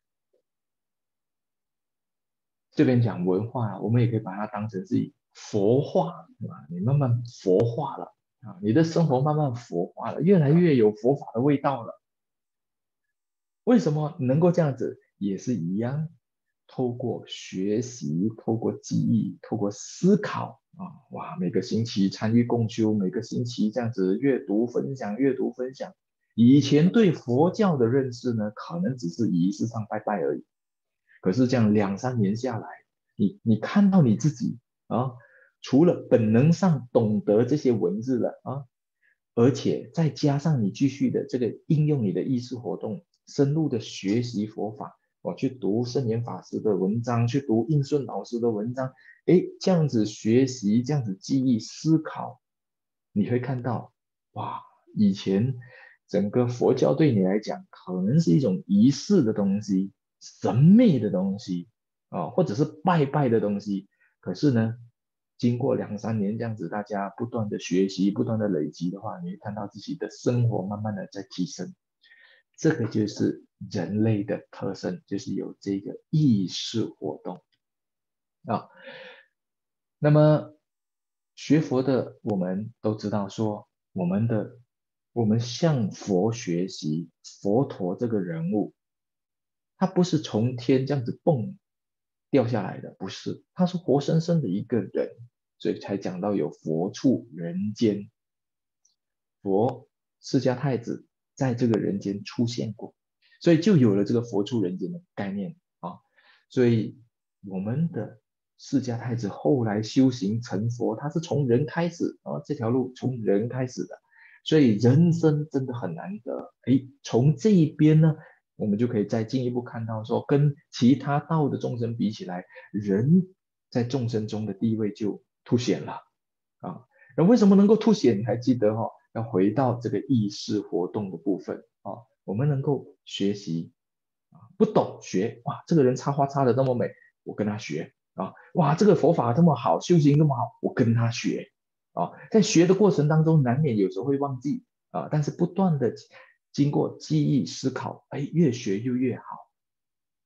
这边讲文化，我们也可以把它当成是佛化，对吧？你慢慢佛化了啊，你的生活慢慢佛化了，越来越有佛法的味道了。为什么能够这样子？也是一样。透过学习，透过记忆，透过思考啊，哇，每个星期参与共修，每个星期这样子阅读分享，阅读分享。以前对佛教的认识呢，可能只是仪式上拜拜而已。可是这样两三年下来，你你看到你自己啊，除了本能上懂得这些文字了啊，而且再加上你继续的这个应用你的意识活动，深入的学习佛法。我去读圣严法师的文章，去读印顺老师的文章，诶，这样子学习，这样子记忆思考，你会看到，哇，以前整个佛教对你来讲，可能是一种仪式的东西，神秘的东西啊，或者是拜拜的东西。可是呢，经过两三年这样子，大家不断的学习，不断的累积的话，你会看到自己的生活慢慢的在提升。这个就是人类的特征，就是有这个意识活动啊。那么学佛的我们都知道说，我们的我们向佛学习，佛陀这个人物，他不是从天这样子蹦掉下来的，不是，他是活生生的一个人，所以才讲到有佛处人间，佛释迦太子在这个人间出现过。所以就有了这个佛出人间的概念啊，所以我们的释迦太子后来修行成佛，他是从人开始啊，这条路从人开始的，所以人生真的很难得。诶，从这一边呢，我们就可以再进一步看到说，跟其他道的众生比起来，人在众生中的地位就凸显了啊。那为什么能够凸显？你还记得哈、哦？要回到这个意识活动的部分啊。我们能够学习啊，不懂学哇，这个人插花插的这么美，我跟他学啊，哇，这个佛法这么好，修行这么好，我跟他学啊。在学的过程当中，难免有时候会忘记啊，但是不断的经过记忆思考，哎，越学就越好。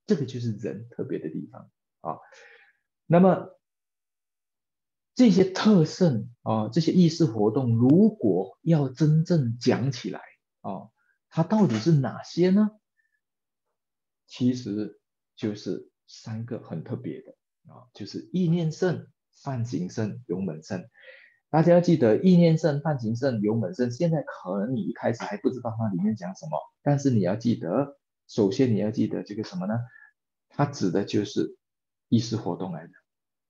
这个就是人特别的地方啊。那么这些特性啊，这些意识活动，如果要真正讲起来啊，它到底是哪些呢？其实就是三个很特别的啊，就是意念圣、梵行圣、勇猛圣。大家要记得，意念圣、梵行圣、勇猛圣，现在可能你一开始还不知道它里面讲什么，但是你要记得，首先你要记得这个什么呢？它指的就是意识活动来的。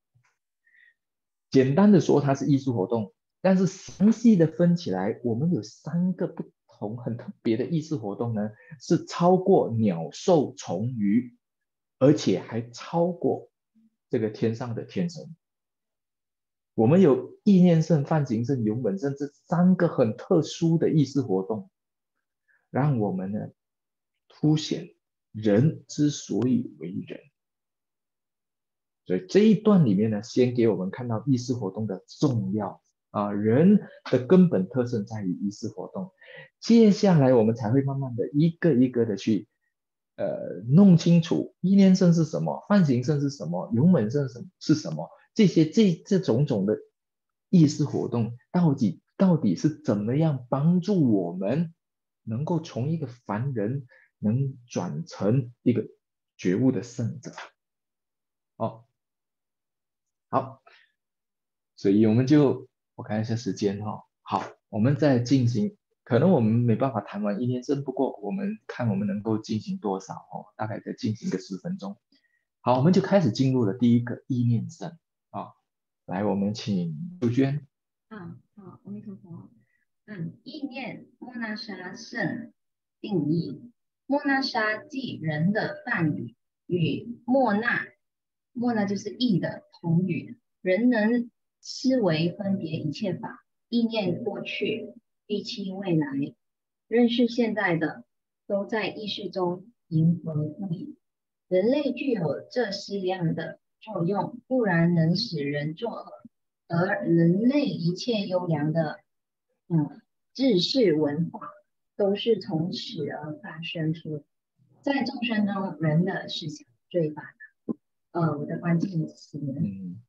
简单的说，它是艺术活动，但是详细的分起来，我们有三个不同很特别的意识活动呢，是超过鸟兽虫鱼，而且还超过这个天上的天神。我们有意念圣、梵行圣、勇猛圣这三个很特殊的意识活动，让我们呢凸显人之所以为人。所以这一段里面呢，先给我们看到意识活动的重要啊，人的根本特征在于意识活动。接下来我们才会慢慢的一个一个的去呃弄清楚意念圣是什么，梵行圣是什么，勇猛圣是什么，这些这这种种的意识活动到底到底是怎么样帮助我们能够从一个凡人能转成一个觉悟的圣者。哦，好，所以我们就我看一下时间哈、哦，好，我们再进行，可能我们没办法谈完意念圣，不过我们看我们能够进行多少哦，大概再进行个十分钟。好，我们就开始进入了第一个意念圣啊，来，我们请杜鹃。 啊，好，阿弥陀佛。嗯，意念莫那沙圣定义，莫那沙即人的梵语，与莫那莫那就是意的同语，人能思维分别一切法，意念过去、预期未来，认识现在的，都在意识中迎合不已。人类具有这四样的作用，不然能使人作恶。而人类一切优良的嗯知识文化，都是从此而发生出。在众生中，人的思想最发达。呃，我的关键词， 嗯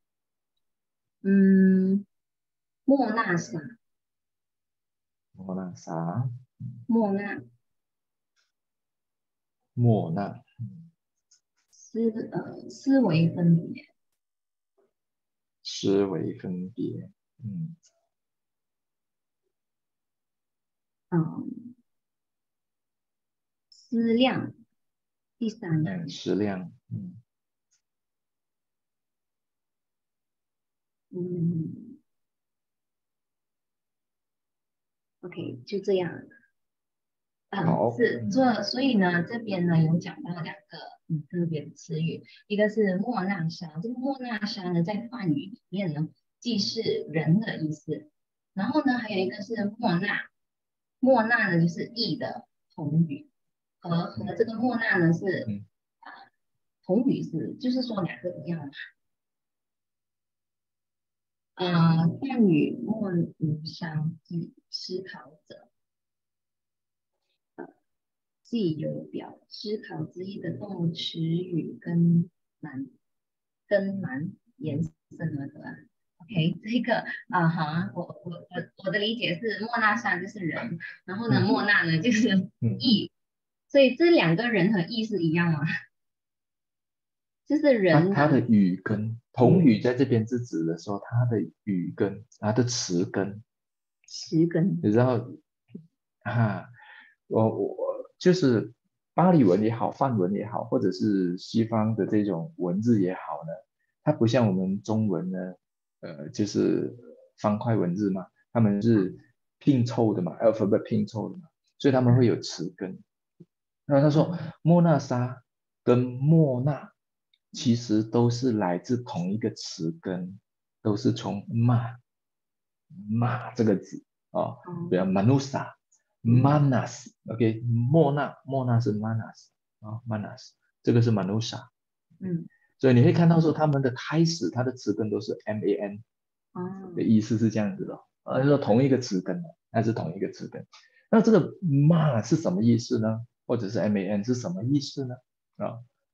嗯，莫那沙， 莫那沙， 莫那莫那， 思呃思维分别， 思维分别，嗯嗯，思量，第三个， 嗯，思量，嗯嗯 ，OK，就这样。嗯， 好， 是这，所以呢，这边呢有讲到两个嗯特别的词语，一个是莫那沙，这个莫那沙呢在梵语里面呢既是人的意思，然后呢还有一个是莫那，莫那呢就是意的同语，和和这个莫那呢是嗯啊、同语是，就是说两个一样的。啊，梵语莫无商即思考者。既有表思考之意的动词语跟蛮跟蛮延伸而得。OK，这个啊哈，我我我我的理解是莫那沙就是人，然后呢嗯莫那呢就是嗯意，所以这两个人和意是一样吗？就是它人它的呢， 语根，同语在这边是指的说它的语根，它的词根， 词根， 你知道啊，我我就是巴利文也好，梵文也好，或者是西方的这种文字也好呢，它不像我们中文呢，呃，就是方块文字嘛，他们是拼凑的嘛，alphabet 拼凑的嘛，所以他们会有词根。那他说莫那沙跟莫那其实都是来自同一个词根，都是从嘛嘛这个字啊、哦，比如 manusa。manas，OK，、okay? 莫那莫那是 manas 啊、哦、，manas 这个是 manusa， 嗯， 所以你会看到说他们的开始，它的词根都是 man 哦， 的意思是这样子的，呃，说同一个词根的，那是同一个词根。那这个嘛是什么意思呢？或者是 man 是什么意思呢？啊、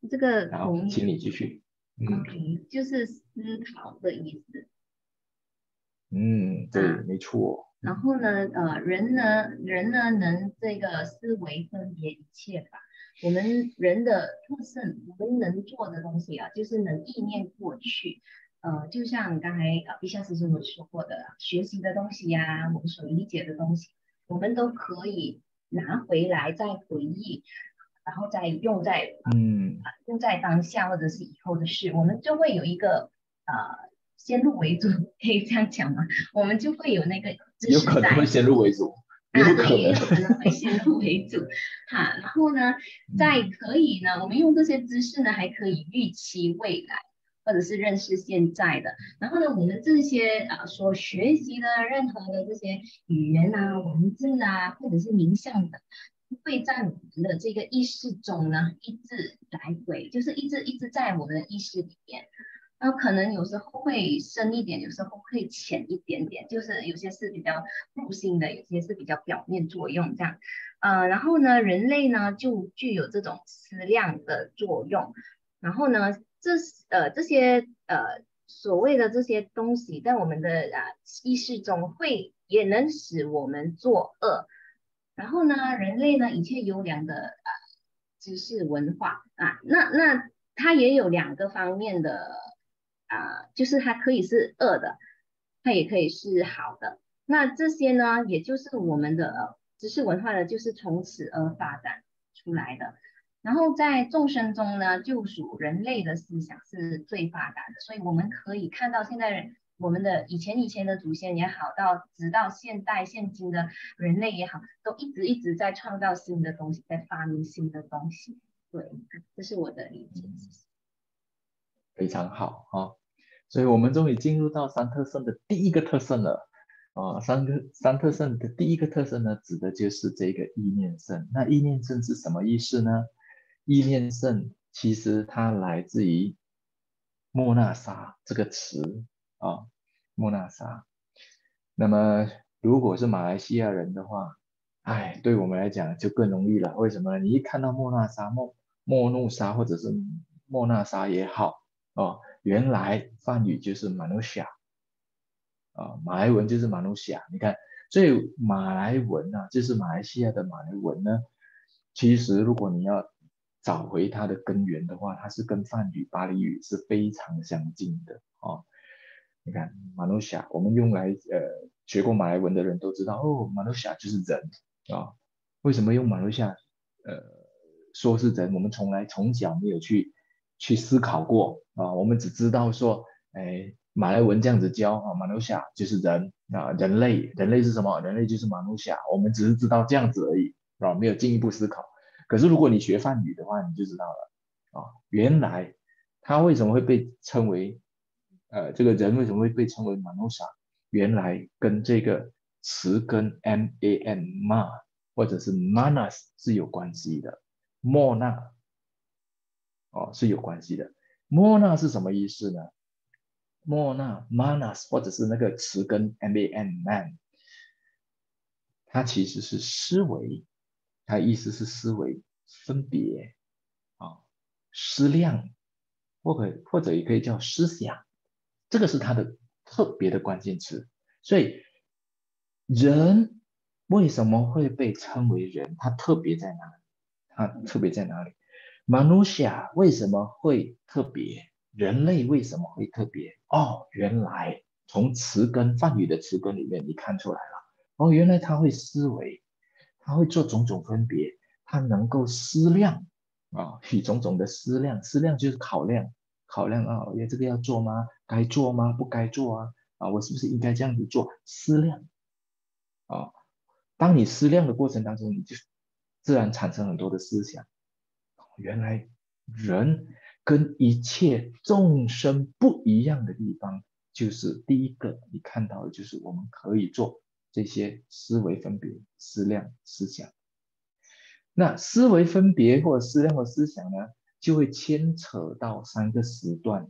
这个好， 同请你继续。嗯 OK 就是思考的意思。 嗯，对，没错。 然后呢，呃，人呢，人呢能这个思维分别一切法。我们人的特性，我们能做的东西啊，就是能意念过去。呃，就像刚才呃毕夏师兄有说过的，学习的东西呀、我们所理解的东西，我们都可以拿回来再回忆，然后再用在嗯， 用在当下或者是以后的事，我们就会有一个呃先入为主，可以这样讲吗？我们就会有那个知有识在可能会先入为主，有啊， 可对，也能。 有可能会先入为主哈。然后呢，在可以呢，我们用这些知识呢，还可以预期未来，或者是认识现在的。然后呢，我们这些啊所学习的任何的这些语言啊、文字啊，或者是冥想的，会在我们的这个意识中呢，一直来回，就是一直一直在我们的意识里面。然后可能有时候会深一点，有时候会浅一点点，就是有些是比较入心的，有些是比较表面作用这样。呃，然后呢，人类呢就具有这种思量的作用。然后呢，这呃这些呃所谓的这些东西，在我们的啊意识中会也能使我们作恶。然后呢，人类呢一切优良的啊知识文化啊，那那它也有两个方面的啊，就是它可以是恶的，它也可以是好的。那这些呢，也就是我们的知识文化呢，就是从此而发展出来的。然后在众生中呢，就属人类的思想是最发达的，所以我们可以看到现在人我们的以前以前的祖先也好，到直到现代现今的人类也好，都一直一直在创造新的东西，在发明新的东西。对，这是我的理解。 非常好啊，所以我们终于进入到三特圣的第一个特圣了。啊，三个三特圣的第一个特圣呢，指的就是这个意念圣。那意念圣是什么意思呢？意念圣其实它来自于莫那沙这个词啊，莫那沙。那么如果是马来西亚人的话，哎，对我们来讲就更容易了。为什么呢？你一看到莫那沙、莫莫怒沙或者是莫那沙也好，哦，原来梵语就是 manusia 啊，马来文就是马努西亚。你看，所以马来文啊，就是马来西亚的马来文呢，其实如果你要找回它的根源的话，它是跟梵语、巴利语是非常相近的哦。你看马努西亚，我们用来呃学过马来文的人都知道，哦，马努西亚就是人啊、哦。为什么用马努西亚呃说是人？我们从来从小没有去去思考过啊、哦，我们只知道说，哎。马来文这样子教啊，马努夏就是人啊，人类，人类是什么？人类就是马努夏，我们只是知道这样子而已啊，没有进一步思考。可是如果你学梵语的话，你就知道了啊，原来他为什么会被称为呃这个人为什么会被称为马努夏？原来跟这个词根 M A N ma 或者是 manas 是有关系的，莫那哦是有关系的。莫那是什么意思呢？莫那 manas 或者是那个词根 man man， 它其实是思维，它意思是思维分别啊，思量，或者或者也可以叫思想，这个是它的特别的关键词。所以人为什么会被称为人？它特别在哪里？它特别在哪里？Manusia 为什么会特别？人类为什么会特别？哦，原来从词根梵语的词根里面你看出来了。哦，原来他会思维，他会做种种分别，他能够思量啊，以种种的思量，思量就是考量，考量啊，哎，这个要做吗？该做吗？不该做啊？啊，我是不是应该这样子做？思量啊，当你思量的过程当中，你就自然产生很多的思想。原来人跟一切众生不一样的地方，就是第一个你看到的就是我们可以做这些思维分别、思量、思想。那思维分别或者思量和思想呢，就会牵扯到三个时段，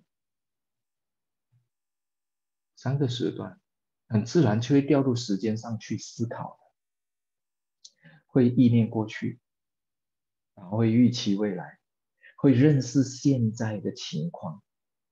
三个时段，很自然就会调入时间上去思考，会意念过去，然后会预期未来。 会认识现在的情况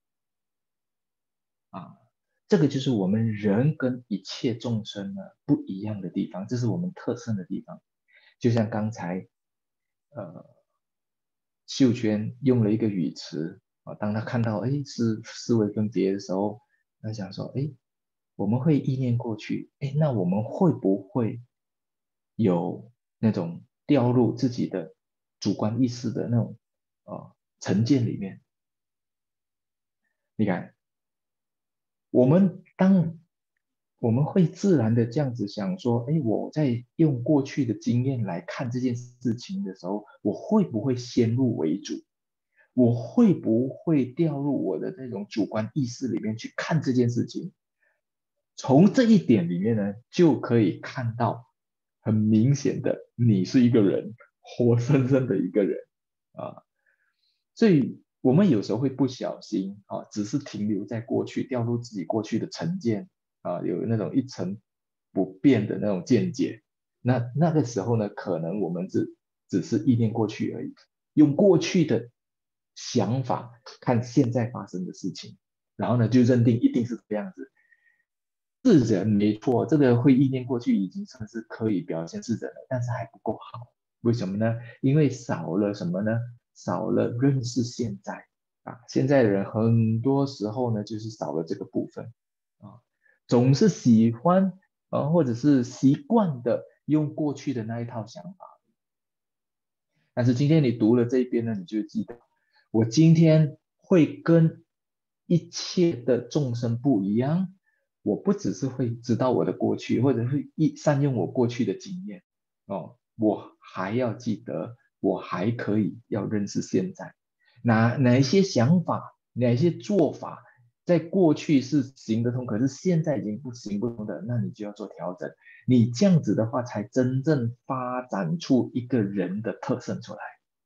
啊。这个就是我们人跟一切众生呢不一样的地方，这是我们特胜的地方。就像刚才呃秀娟用了一个语词啊，当他看到哎是思维分别的时候，他想说哎我们会意念过去，哎那我们会不会有那种掉入自己的主观意识的那种呃成见里面？你看，我们当我们会自然的这样子想说，哎，我在用过去的经验来看这件事情的时候，我会不会先入为主？我会不会掉入我的那种主观意识里面去看这件事情？从这一点里面呢，就可以看到很明显的，你是一个人，活生生的一个人啊。所以我们有时候会不小心啊，只是停留在过去，掉入自己过去的成见啊，有那种一成不变的那种见解。那那个时候呢，可能我们只只是意念过去而已，用过去的想法看现在发生的事情，然后呢就认定一定是这样子。是人没错，这个会意念过去已经算是可以表现是人了，但是还不够好。为什么呢？因为少了什么呢？少了认识现在啊。现在的人很多时候呢，就是少了这个部分啊，总是喜欢啊，或者是习惯的用过去的那一套想法。但是今天你读了这一边呢，你就记得，我今天会跟一切的众生不一样。我不只是会知道我的过去，或者是一善用我过去的经验哦，我还要记得，我还可以要认识现在，哪哪一些想法，哪一些做法，在过去是行得通，可是现在已经不行不通的，那你就要做调整。你这样子的话，才真正发展出一个人的特色出来。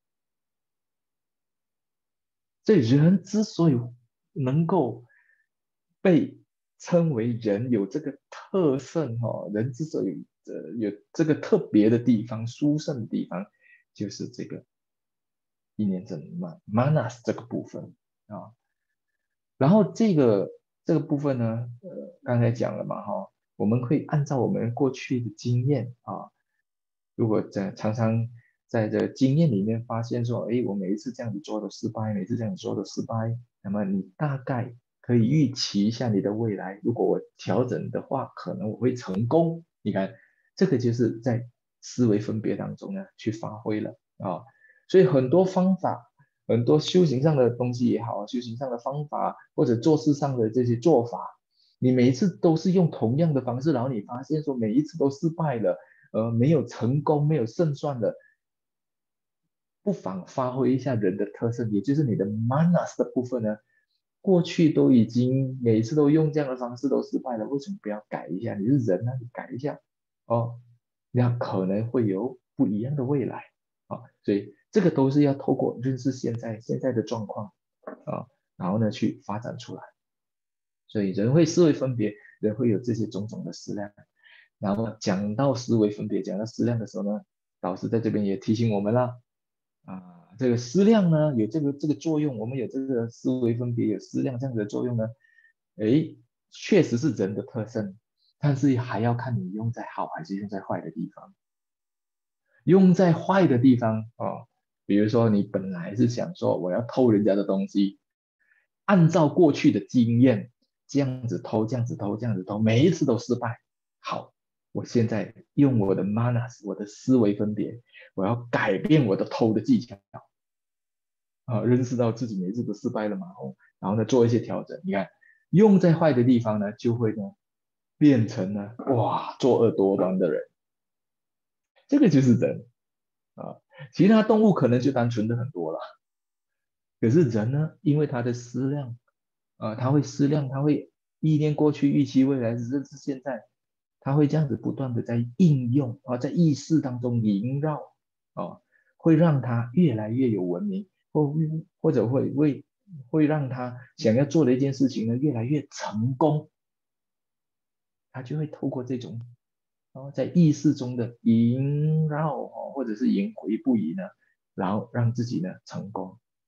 所以人之所以能够被称为人，有这个特胜哦，人之所以呃有这个特别的地方、殊胜的地方，就是这个意念正慢 manas 这个部分啊。然后这个这个部分呢，呃，刚才讲了嘛哈，我们会按照我们过去的经验啊，如果在常常在这经验里面发现说，哎，我每一次这样子做都失败，每次这样子做都失败，那么你大概可以预期一下你的未来，如果我调整的话，可能我会成功。你看，这个就是在思维分别当中呢去发挥了啊，所以很多方法。很多修行上的东西也好，修行上的方法或者做事上的这些做法，你每一次都是用同样的方式，然后你发现说每一次都失败了，呃，没有成功，没有胜算的，不妨发挥一下人的特色，也就是你的 manas 的部分呢。过去都已经每一次都用这样的方式都失败了，为什么不要改一下？你是人呢，你改一下哦，那可能会有不一样的未来啊，所以。这个都是要透过认识现在现在的状况啊，然后呢去发展出来。所以人会思维分别，人会有这些种种的思量。然后讲到思维分别，讲到思量的时候呢，老师在这边也提醒我们了啊，这个思量呢有这个这个作用，我们有这个思维分别有思量这样子的作用呢，诶，确实是人的特征，但是还要看你用在好还是用在坏的地方。用在坏的地方哦，比如说你本来是想说我要偷人家的东西，按照过去的经验这样子偷，这样子偷，这样子偷，每一次都失败。好，我现在用我的 manas，我的思维分别，我要改变我的偷的技巧啊，认识到自己每一次都失败了嘛，哦，然后呢做一些调整。你看，用在坏的地方呢，就会呢变成呢哇作恶多端的人，这个就是人。啊，其他动物可能就单纯的很多了，可是人呢，因为他的思量，啊、呃，他会思量，他会意念过去，预期未来，认知现在，他会这样子不断的在应用啊，在意识当中萦绕啊，会让他越来越有文明，或或者会会会让他想要做的一件事情呢越来越成功，他就会透过这种。然后在意识中的萦绕哦，或者是萦回不已呢，然后让自己呢成功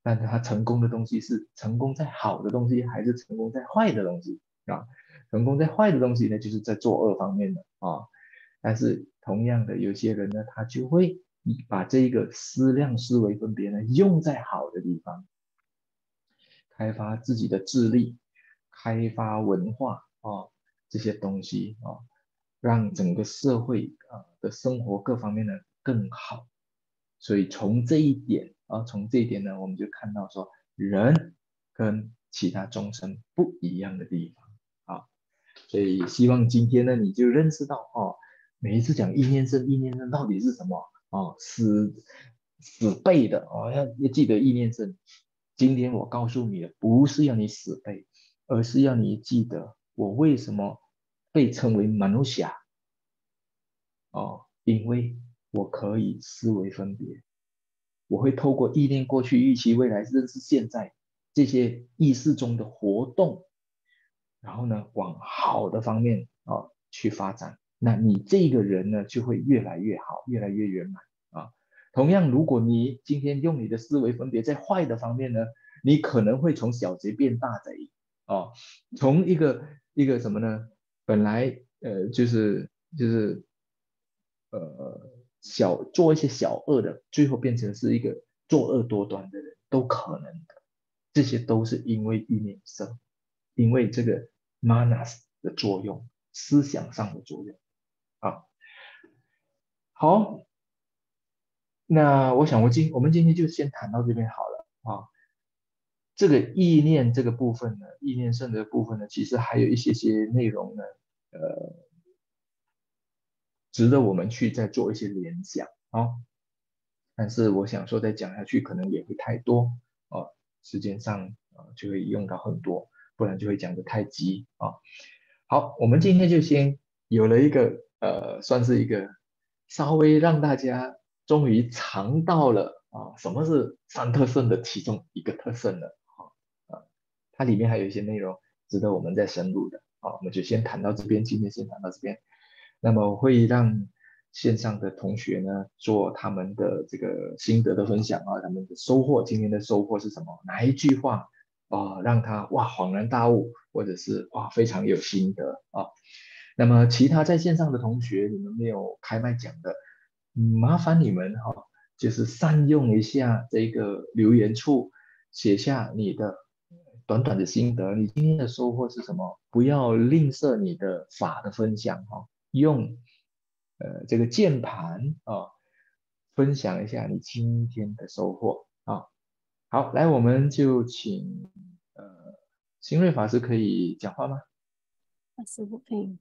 但是他成功的东西是成功在好的东西，还是成功在坏的东西啊？成功在坏的东西呢，就是在作恶方面的啊。但是同样的，有些人呢，他就会把这个思量思维分别呢用在好的地方，开发自己的智力，开发文化啊这些东西啊，让整个社会啊的生活各方面呢更好。所以从这一点啊，从这一点呢，我们就看到说，人跟其他众生不一样的地方啊。所以希望今天呢，你就认识到哦，每一次讲意念生，意念生到底是什么哦，死死背的哦，要要记得意念生。今天我告诉你的，不是要你死背，而是要你记得我为什么被称为Manusia哦，因为我可以思维分别，我会透过意念过去、预期未来、认识现在这些意识中的活动，然后呢，往好的方面啊、哦、去发展，那你这个人呢就会越来越好，越来越圆满啊。同样，如果你今天用你的思维分别在坏的方面呢，你可能会从小贼变大贼哦，从一个一个什么呢？本来呃就是就是呃小做一些小恶的，最后变成是一个作恶多端的人，都可能的。这些都是因为意念生，因为这个 manas 的作用，思想上的作用啊。好，那我想我今我们今天就先谈到这边好了啊。这个意念这个部分呢，意念生的部分呢，其实还有一些些内容呢，呃，值得我们去再做一些联想啊。但是我想说，再讲下去可能也会太多啊，时间上啊就会用到很多，不然就会讲得太急啊。好，我们今天就先有了一个呃，算是一个稍微让大家终于尝到了啊，什么是三特圣的其中一个特圣了啊，它里面还有一些内容值得我们再深入的啊，我们就先谈到这边，今天先谈到这边。那么会让线上的同学呢做他们的这个心得的分享啊，他们的收获，今天的收获是什么？哪一句话啊、呃、让他哇恍然大悟，或者是哇非常有心得啊？那么其他在线上的同学，你们没有开麦讲的，麻烦你们哈、哦，就是善用一下这个留言处，写下你的短短的心得，你今天的收获是什么？不要吝啬你的法的分享哈、哦，用呃这个键盘啊，分享一下你今天的收获啊。好，来我们就请呃新锐法师可以讲话吗？ 师傅可以，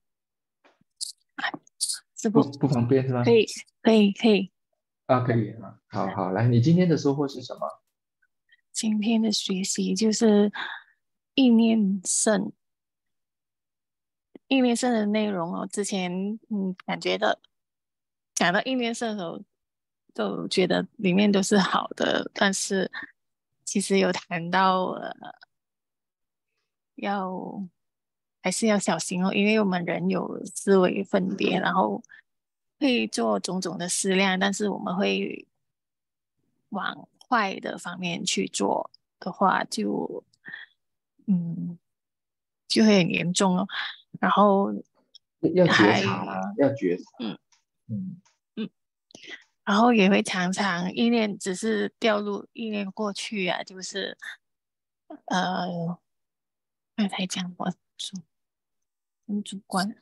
师不傅不方便是吗？ 可以，可以，可以。 啊，可以啊，好好，来，你今天的收获是什么？ 今天的学习就是意念圣，意念圣的内容哦。之前嗯，感觉到讲到意念圣的时候，都觉得里面都是好的，但是其实有谈到呃，要还是要小心哦，因为我们人有思维分别，然后会做种种的思量，但是我们会往坏的方面去做的话就，嗯就会很严重哦。然后要觉还察啦，要觉察。 嗯嗯嗯，然后也会常常意念只是掉入意念过去啊，就是呃刚才讲我说很主观，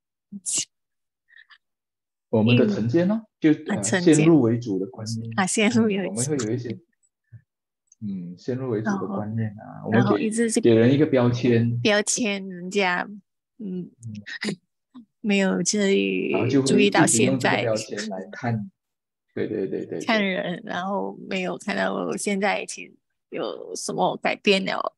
我们的意成见呢，就啊呃成见先入为主的观念， 啊陷入嗯， 有我们会有一些嗯先入为主的然后观念啊，我们然后给一直是给人一个标签， 标签人家，嗯， 嗯， 没有然后去就会一注意到直用这个现在标签来看，对对对对对， 看人，然后没有看到我现在其实有什么改变了，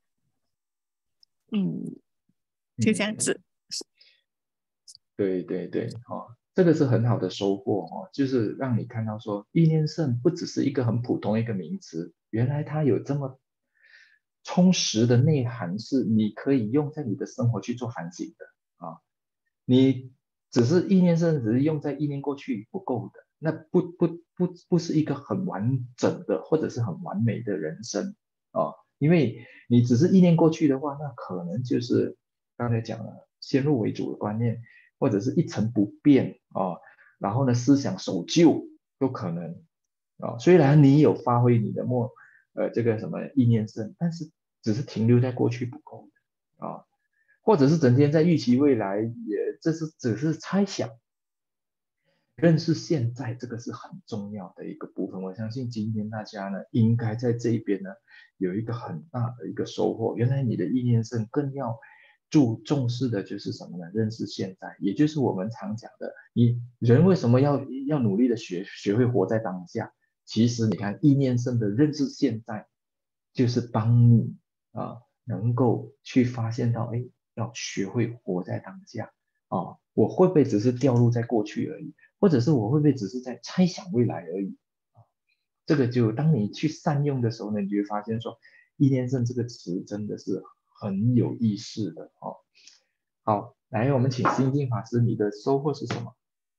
嗯，就这样嗯， 子。 对对对，哦，这个是很好的收获哦，就是让你看到说意念圣不只是一个很普通一个名词，原来它有这么充实的内涵，是你可以用在你的生活去做反省的啊。你只是意念圣，只是用在意念过去不够的， 那不不不不是一个很完整的或者是很完美的人生啊，因为你只是意念过去的话，那可能就是刚才讲了先入为主的观念，或者是一成不变啊，然后呢思想守旧都可能啊。虽然你有发挥你的默呃这个什么意念胜，但是只是停留在过去不够的啊，或者是整天在预期未来，也这是只是猜想。认识现在这个是很重要的一个部分，我相信今天大家呢应该在这一边呢有一个很大的一个收获。原来你的意念胜更要注重视的就是什么呢？认识现在，也就是我们常讲的，你人为什么要要努力的学学会活在当下？其实你看意念胜的认识现在，就是帮你啊能够去发现到，哎，要学会活在当下啊，我会不会只是掉入在过去而已？或者是我会不会只是在猜想未来而已？这个就当你去善用的时候呢，你就会发现说，意念胜这个词真的是很有意思的哦。好，来，我们请心静法师，你的收获是什么？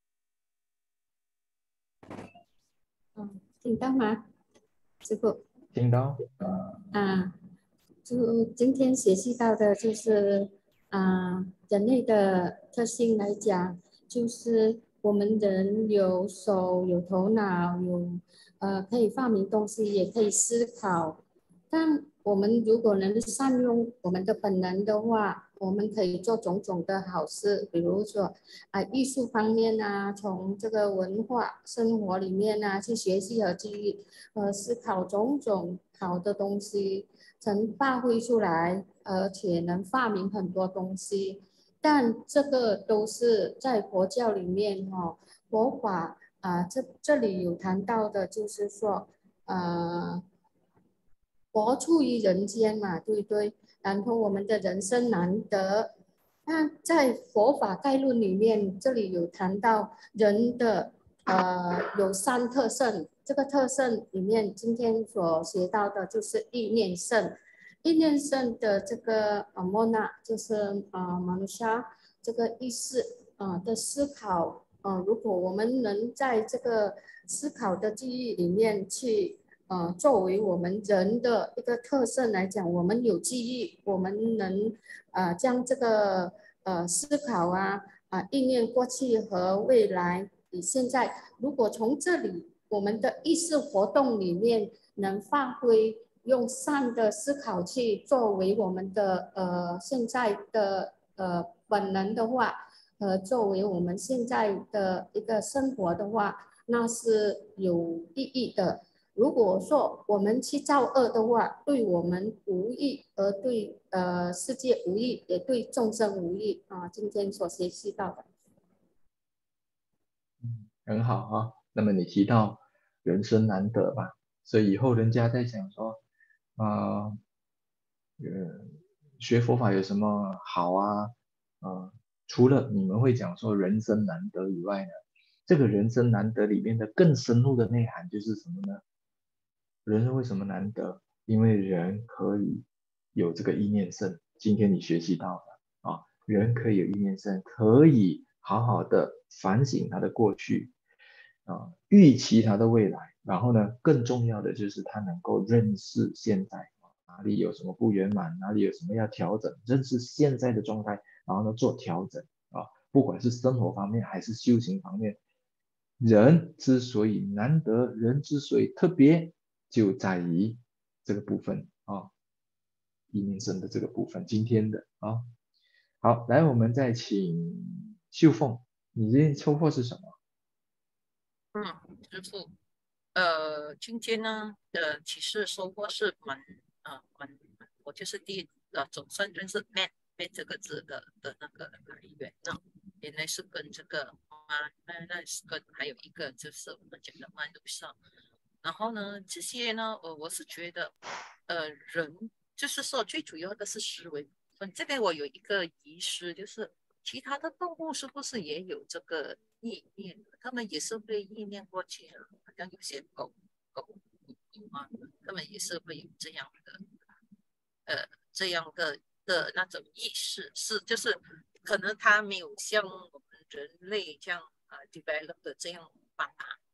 嗯，听到吗，师傅？ 听到。 啊，就今天学习到的就是啊，人类的特性来讲，就是我们人有手有头脑，有呃可以发明东西，也可以思考。但我们如果能善用我们的本能的话，我们可以做种种的好事，比如说啊、艺术方面啊，从这个文化生活里面啊去学习和去呃思考种种好的东西，曾发挥出来，而且能发明很多东西。但这个都是在佛教里面哦，佛法啊、这这里有谈到的，就是说呃。佛处于人间嘛，对不对？然后我们的人生难得，那在佛法概论里面，这里有谈到人的呃有三特胜，这个特胜里面，今天所学到的就是意念胜。意念胜的这个呃莫那就是呃马努沙这个意识啊、呃、的思考，呃，如果我们能在这个思考的记忆里面去。呃，作为我们人的一个特色来讲，我们有记忆，我们能呃将这个呃思考啊啊、呃、意念过去和未来与现在，如果从这里我们的意识活动里面能发挥用善的思考去作为我们的呃现在的呃本能的话，呃作为我们现在的一个生活的话，那是有意义的。如果说我们去造恶的话，对我们无益，而对呃世界无益，也对众生无益啊。今天所学习到的， 嗯，很好啊。那么你提到人生难得嘛，所以以后人家在讲说，啊、呃，学佛法有什么好啊？呃，除了你们会讲说人生难得以外呢，这个人生难得里面的更深入的内涵就是什么呢？人生为什么难得？因为人可以有这个意念胜。今天你学习到的啊，人可以有意念胜，可以好好的反省他的过去啊，预期他的未来。然后呢，更重要的就是他能够认识现在哪里有什么不圆满，哪里有什么要调整，认识现在的状态，然后呢做调整啊，不管是生活方面还是修行方面，人之所以难得，人之所以特别，就在于这个部分啊，意念生的这个部分，今天的啊，好，来我们再请秀凤，你今天收获是什么？ 嗯，师傅，呃，今天呢的其实收获是蛮啊蛮，我就是第一呃总算认识 “man” man 这个字的的那个来源呢，原来是跟这个啊那那是跟还有一个就是我们讲的曼努上，然后呢这些呢我我是觉得呃人就是说最主要的是思维部分，这边我有一个疑思就是。其他的动物是不是也有这个意念？它们也是会意念过去的，好像有些狗狗啊，它们也是会有这样的呃这样的的那种意识，是就是可能它没有像我们人类这样啊、呃、develop 的这样发达，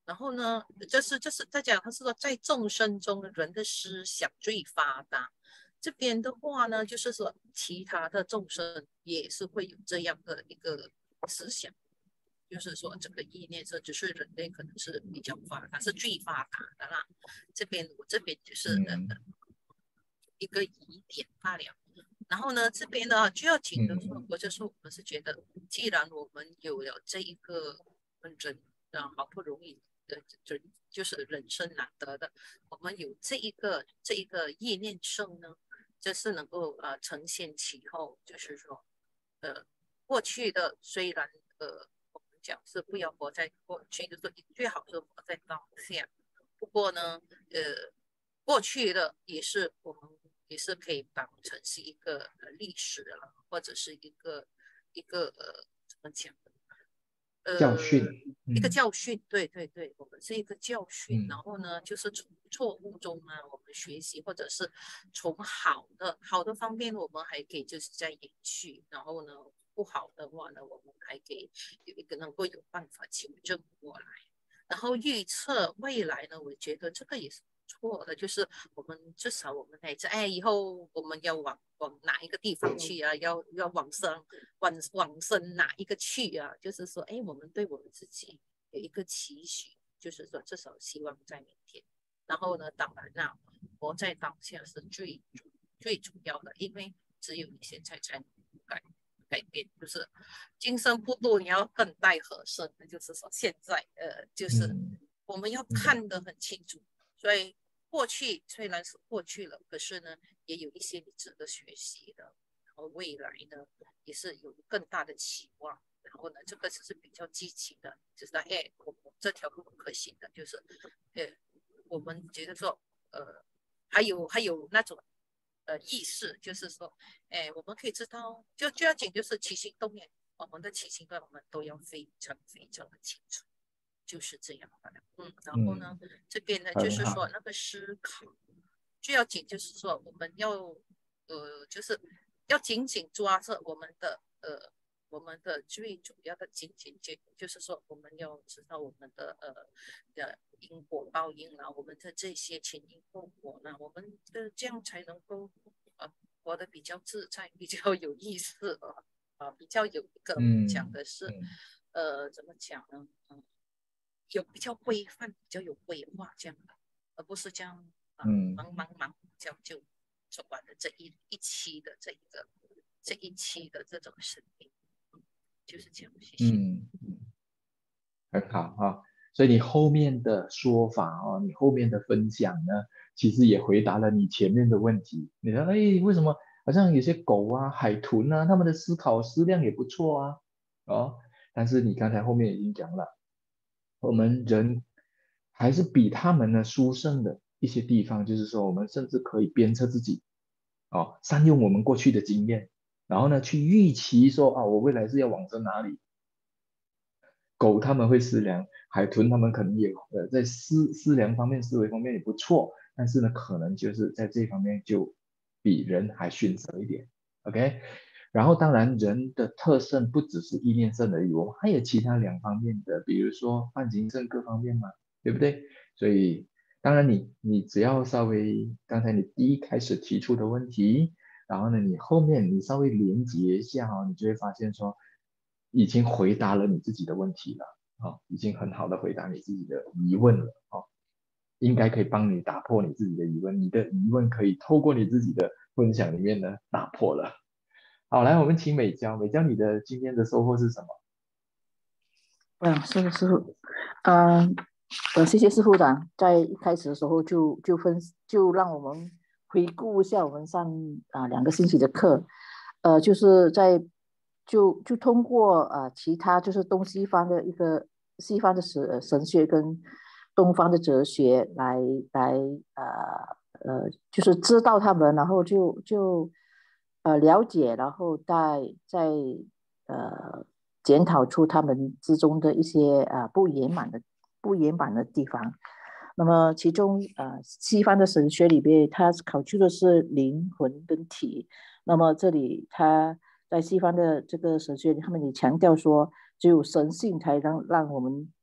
然后呢，这是这是在讲，他是说在众生中人的思想最发达。这边的话呢，就是说其他的众生也是会有这样的一个思想，就是说这个意念是只是人类可能是比较发达，是最发达的啦。这边我这边就是呃一个疑点罢了。然后呢，这边呢就要紧的说，我就说我们是觉得，既然我们有了这一个人啊，好不容易的就就是人生难得的，我们有这一个这一个意念圣呢，这是能够呃呈现其后，就是说呃过去的虽然呃我们讲是不要活在过去，就是最好是活在当下。不过呢，呃过去的也是我们也是可以当成是一个呃历史了，或者是一个一个呃怎么讲？呃， 教训， 一个教训，对对对，我们是一个教训。 嗯、 然后呢，就是从错误中呢，我们学习，或者是从好的好的方面，我们还可以就是在延续。然后呢，不好的话呢，我们还可以有一个能够有办法纠正过来。然后预测未来呢，我觉得这个也是错的，就是我们至少我们来这哎，以后我们要往往哪一个地方去啊？要要往生往往生哪一个去啊？就是说，哎，我们对我们自己有一个期许，就是说至少希望在明天。然后呢，当然啦，活在当下是最最主要的，因为只有你现在才能改改变，就是今生不度，你要更待何生？就是说现在呃，就是我们要看得很清楚，所以。过去虽然是过去了，可是呢，也有一些你值得学习的。然后未来呢，也是有更大的期望。然后呢，这个只是比较积极的，就是哎，我们这条路可行的，就是呃，我们觉得说，呃，还有还有那种呃意识，就是说，哎，我们可以知道，就就要紧就是起心动念，我们的起心动念我们都要非常非常的清楚。就是这样的，嗯，然后呢，嗯、这边呢就是说那个思考，最要紧就是说我们要，呃，就是要紧紧抓着我们的，呃，我们的最主要的紧紧结，就是说我们要知道我们的，呃，的因果报应啦，我们的这些前因后果呢，我们的这样才能够，呃，活得比较自在，比较有意思啊，啊，比较有一个讲的是，嗯、呃，怎么讲呢？嗯。有比较规范、比较有规划这样的，而不是这样啊、呃、忙忙忙这样就走完了这一一期的这一个这一期的这种生命，就是这样。谢谢。 嗯，很好啊。所以你后面的说法哦，你后面的分享呢，其实也回答了你前面的问题。你说，哎，为什么好像有些狗啊、海豚啊，它们的思考思量也不错啊，哦，但是你刚才后面已经讲了。我们人还是比他们呢殊胜的一些地方，就是说我们甚至可以鞭策自己，哦，善用我们过去的经验，然后呢去预期说啊，我未来是要往着哪里。狗他们会思量，海豚他们可能也呃在思思量方面、思维方面也不错，但是呢，可能就是在这方面就比人还逊色一点。OK。然后当然人的特胜不只是意念胜而已，我们还有其他两方面的，比如说泛行胜各方面嘛，对不对？所以当然你你只要稍微刚才你第一开始提出的问题，然后呢你后面你稍微连接一下哦，你就会发现说已经回答了你自己的问题了，哦，已经很好的回答你自己的疑问了，哦，应该可以帮你打破你自己的疑问，你的疑问可以透过你自己的分享里面呢打破了。好，来，我们请美娇。美娇，你的今天的收获是什么？ 嗯，是的，师傅。嗯，呃，谢谢师傅的，在一开始的时候就就分就让我们回顾一下我们上啊、呃、两个星期的课，呃，就是在就就通过啊、呃、其他就是东西方的一个西方的神神学跟东方的哲学来来呃呃，就是知道他们，然后就就呃了解，然后再再呃检讨出他们之中的一些啊、呃、不圆满的不圆满的地方。那么其中呃西方的神学里边，它考究的是灵魂跟体。那么这里它在西方的这个神学里，他们也强调说，只有神性才让让我们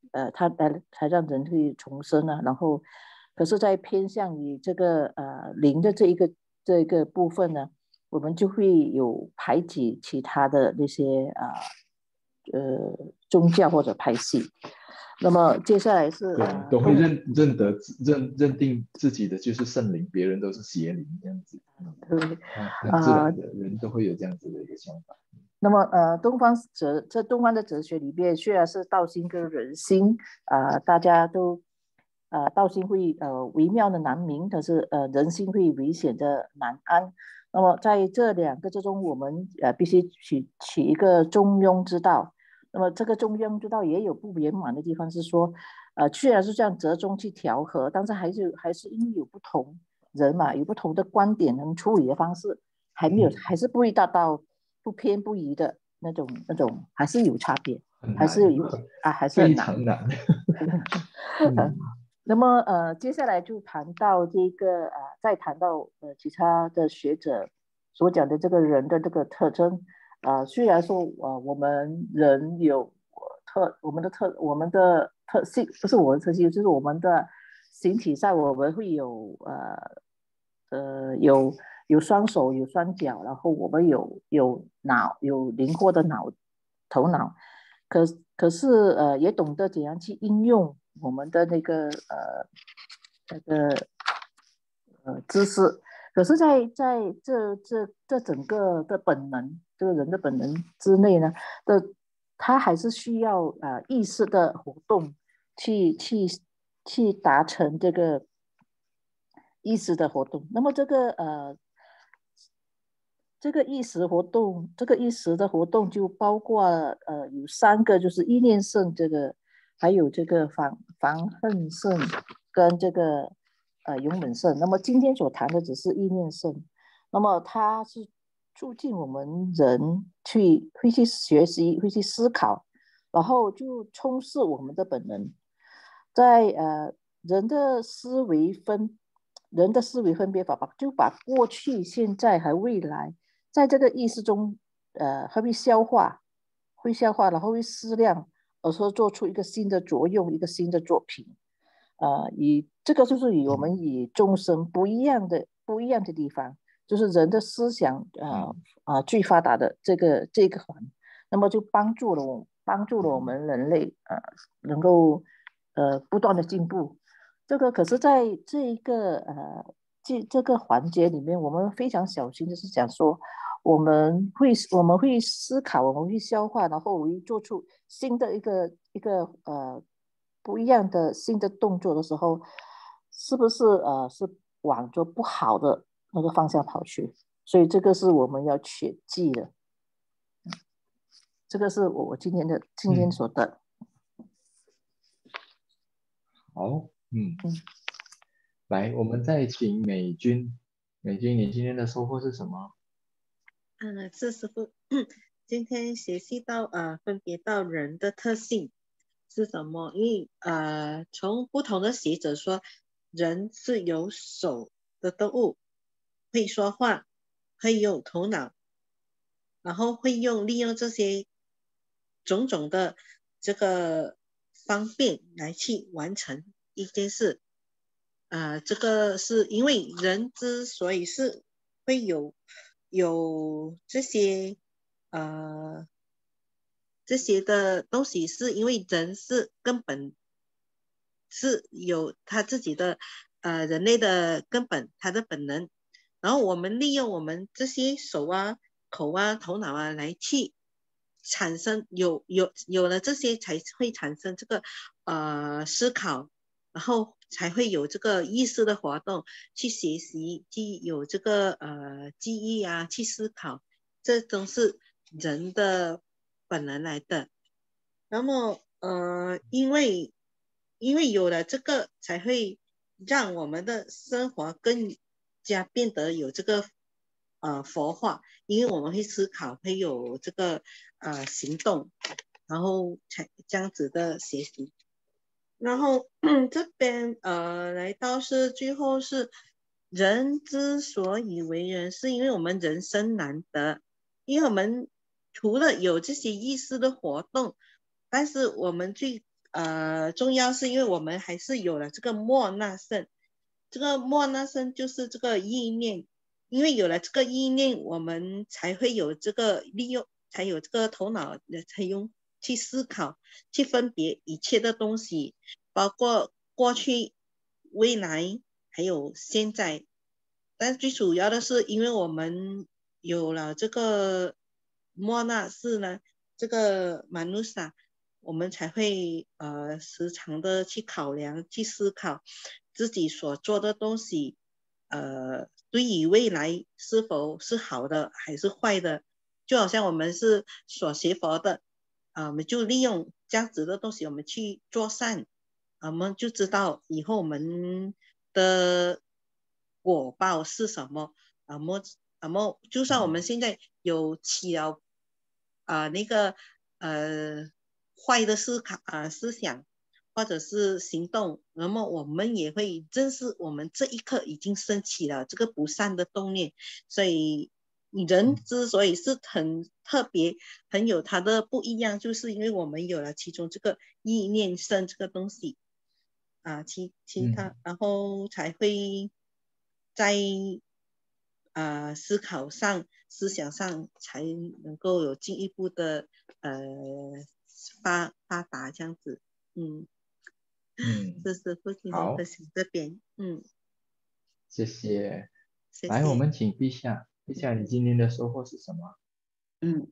呃，它来才让人可以重生啊。然后，可是，在偏向于这个呃灵的这一个这一个部分呢，我们就会有排挤其他的那些啊呃，呃宗教或者派系。那么接下来是呃都会认认得认认定自己的就是圣灵，别人都是邪灵这样子。 对， 啊，很自然的，人都会有这样子的一个想法。 那么呃，东方哲在东方的哲学里面，虽然是道心跟人心啊、呃，大家都呃道心会呃微妙的难明，可是呃人心会危险的难安。那么在这两个之中，我们呃必须取取一个中庸之道。那么这个中庸之道也有不圆满的地方，是说呃虽然是这样折中去调和，但是还是还是因为有不同人嘛，有不同的观点能处理的方式，还没有还是不会达到不偏不倚的那种那种，还是有差别，还是有啊，还是很难， 非常难。 嗯、那么呃，接下来就谈到这个啊、呃，再谈到呃其他的学者所讲的这个人的这个特征啊、呃，虽然说呃我们人有特我们的特我们的特性，不是我们的特性，就是我们的形体上我们会有呃呃有。有双手，有双脚，然后我们有有脑，有灵活的脑头脑，可可是呃也懂得怎样去应用我们的那个呃那个呃知识，可是在在这这这整个的本能，这个人的本能之内呢的，他还是需要呃意识的活动去去去达成这个意识的活动。那么这个呃。这个意识活动，这个意识的活动就包括呃有三个，就是意念圣这个，还有这个防防恨圣跟这个呃勇猛圣。那么今天所谈的只是意念圣，那么它是促进我们人去会去学习，会去思考，然后就充实我们的本能，在呃人的思维分人的思维分别法吧，就把过去、现在和未来。在这个意识中，呃，它会消化，会消化，然后会思量，而说做出一个新的作用，一个新的作品。呃，以这个就是与我们与众生不一样的不一样的地方，就是人的思想，呃啊最发达的这个这个环，那么就帮助了我帮助了我们人类，呃，能够呃不断的进步。这个可是在这一个呃这这个环节里面，我们非常小心的是讲说。我们会我们会思考，我们会消化，然后我们会做出新的一个一个呃不一样的新的动作的时候，是不是呃是往着不好的那个方向跑去？所以这个是我们要切记的。这个是我我今天的今天所得。 嗯、好，嗯嗯， 来，我们再请美君，美君，你今天的收获是什么？ 嗯，是师傅，今天学习到呃，分别到人的特性是什么？因为呃，从不同的学者说，人是有手的动物，会说话，会有头脑，然后会用利用这些种种的这个方便来去完成一件事。呃，这个是因为人之所以是会有。有这些呃这些的东西，是因为人是根本是有他自己的呃人类的根本，他的本能，然后我们利用我们这些手啊、口啊、头脑啊来去产生有有有了这些才会产生这个呃思考，然后才会有这个意识的活动，去学习，去有这个呃记忆啊，去思考，这都是人的本能来的。那么呃，因为因为有了这个，才会让我们的生活更加变得有这个呃佛化，因为我们会思考，会有这个呃行动，然后才这样子的学习。然后这边呃来到是最后是人之所以为人，是因为我们人生难得，因为我们除了有这些意识的活动，但是我们最呃重要，是因为我们还是有了这个莫那胜，这个莫那胜就是这个意念，因为有了这个意念，我们才会有这个利用，才有这个头脑才用去思考，去分别一切的东西，包括过去、未来还有现在。但最主要的是，因为我们有了这个莫那氏呢，这个马努萨，我们才会呃时常的去考量、去思考自己所做的东西，呃，对于未来是否是好的还是坏的。就好像我们是所学佛的，啊、我们就利用这样子的东西，我们去做善，我们就知道以后我们的果报是什么。啊么啊么，就算我们现在有起了啊、呃、那个呃坏的思考啊、呃、思想或者是行动，那么我们也会正视我们这一刻已经升起了这个不善的动念。所以人之所以是很特别，很有它的不一样，就是因为我们有了其中这个意念生这个东西啊，其其他、 嗯然后才会在啊、思考上、思想上才能够有进一步的呃发发达这样子。嗯， 嗯， 这是父亲的分好， 享这边。嗯， 谢谢。 谢来，我谢。 们请陛下，陛下，你今天的收获是什么？ 嗯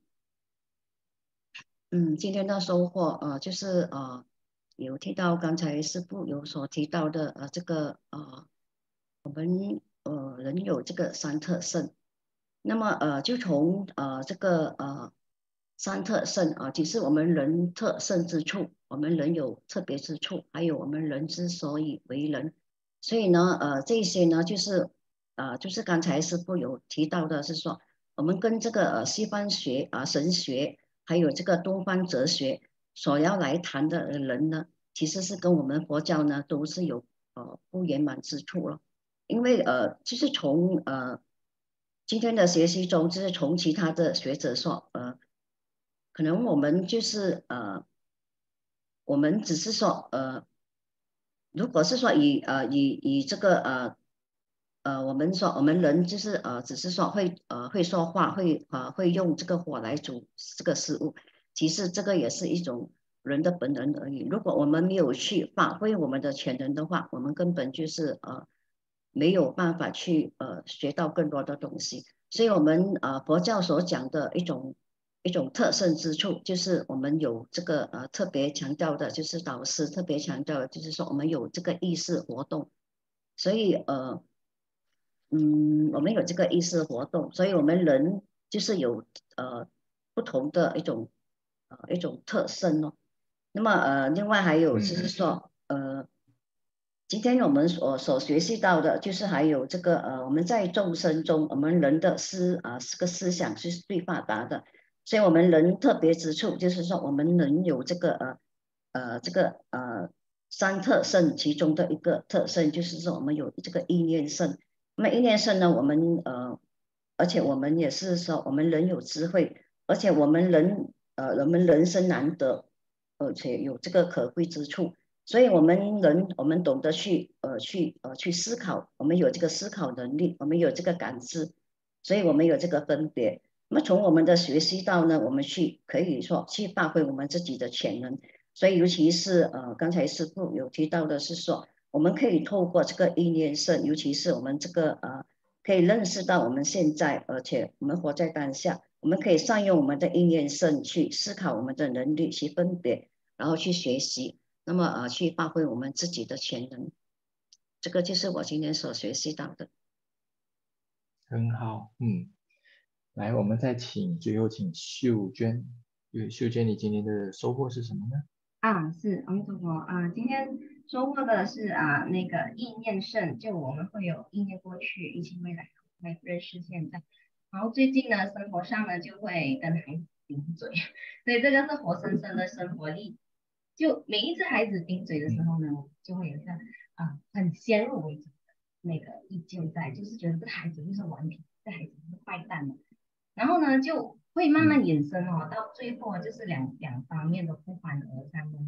嗯，今天的收获呃就是呃有提到刚才师父有所提到的呃这个呃我们呃人有这个三特性。那么呃，就从呃这个呃三特性啊，其实我们人特性之处，我们人有特别之处，还有我们人之所以为人，所以呢，呃，这些呢，就是呃，就是刚才师父有提到的是说，我们跟这个呃西方学啊、神学，还有这个东方哲学所要来谈的人呢，其实是跟我们佛教呢都是有呃不圆满之处了。因为呃，就是从呃今天的学习中，就是从其他的学者说，呃，可能我们就是呃，我们只是说呃，如果是说以呃以以这个呃呃，我们说我们人就是呃，只是说会呃会说话，会呃会用这个火来煮这个食物，其实这个也是一种人的本能而已。如果我们没有去发挥我们的潜能的话，我们根本就是呃没有办法去呃学到更多的东西。所以，我们呃佛教所讲的一种一种特胜之处，就是我们有这个呃特别强调的，就是导师特别强调的，就是说我们有这个意识活动。所以呃嗯，我们有这个意识活动，所以我们人就是有呃不同的一种呃一种特征哦。那么呃，另外还有就是嗯说呃。今天我们所所学习到的，就是还有这个呃，我们在众生中，我们人的思啊，这个思想是最发达的，所以我们人特别之处，就是说我们能有这个呃呃这个呃三特性其中的一个特性，就是说我们有这个意念性。那么意念性呢，我们呃，而且我们也是说我们人有智慧，而且我们人呃我们人生难得，而且有这个可贵之处。所以我们人，我们懂得去呃去呃去思考，我们有这个思考能力，我们有这个感知，所以我们有这个分别。那么从我们的学习到呢，我们去可以说去发挥我们自己的潜能。所以尤其是呃刚才师父有提到的是说，我们可以透过这个意念胜，尤其是我们这个呃可以认识到我们现在，而且我们活在当下，我们可以善用我们的意念胜去思考我们的能力，去分别，然后去学习。那么呃，去发挥我们自己的潜能，这个就是我今天所学习到的。 很好，嗯，来，我们再请最后请秀娟，对，秀娟，你今天的收获是什么呢？ 啊，是阿弥陀佛啊，今天收获的是啊那个意念胜，就我们会有意念过去、意念未来，会认识现在。然后最近呢，生活上呢就会跟孩子顶嘴，所以这个是活生生的生活例。就每一次孩子顶嘴的时候呢，就会有一个啊很先入为主的那个意见在，就是觉得这个孩子就是顽皮，这孩子是坏蛋嘛。然后呢，就会慢慢衍生哦，到最后就是两两方面都不欢而散呢。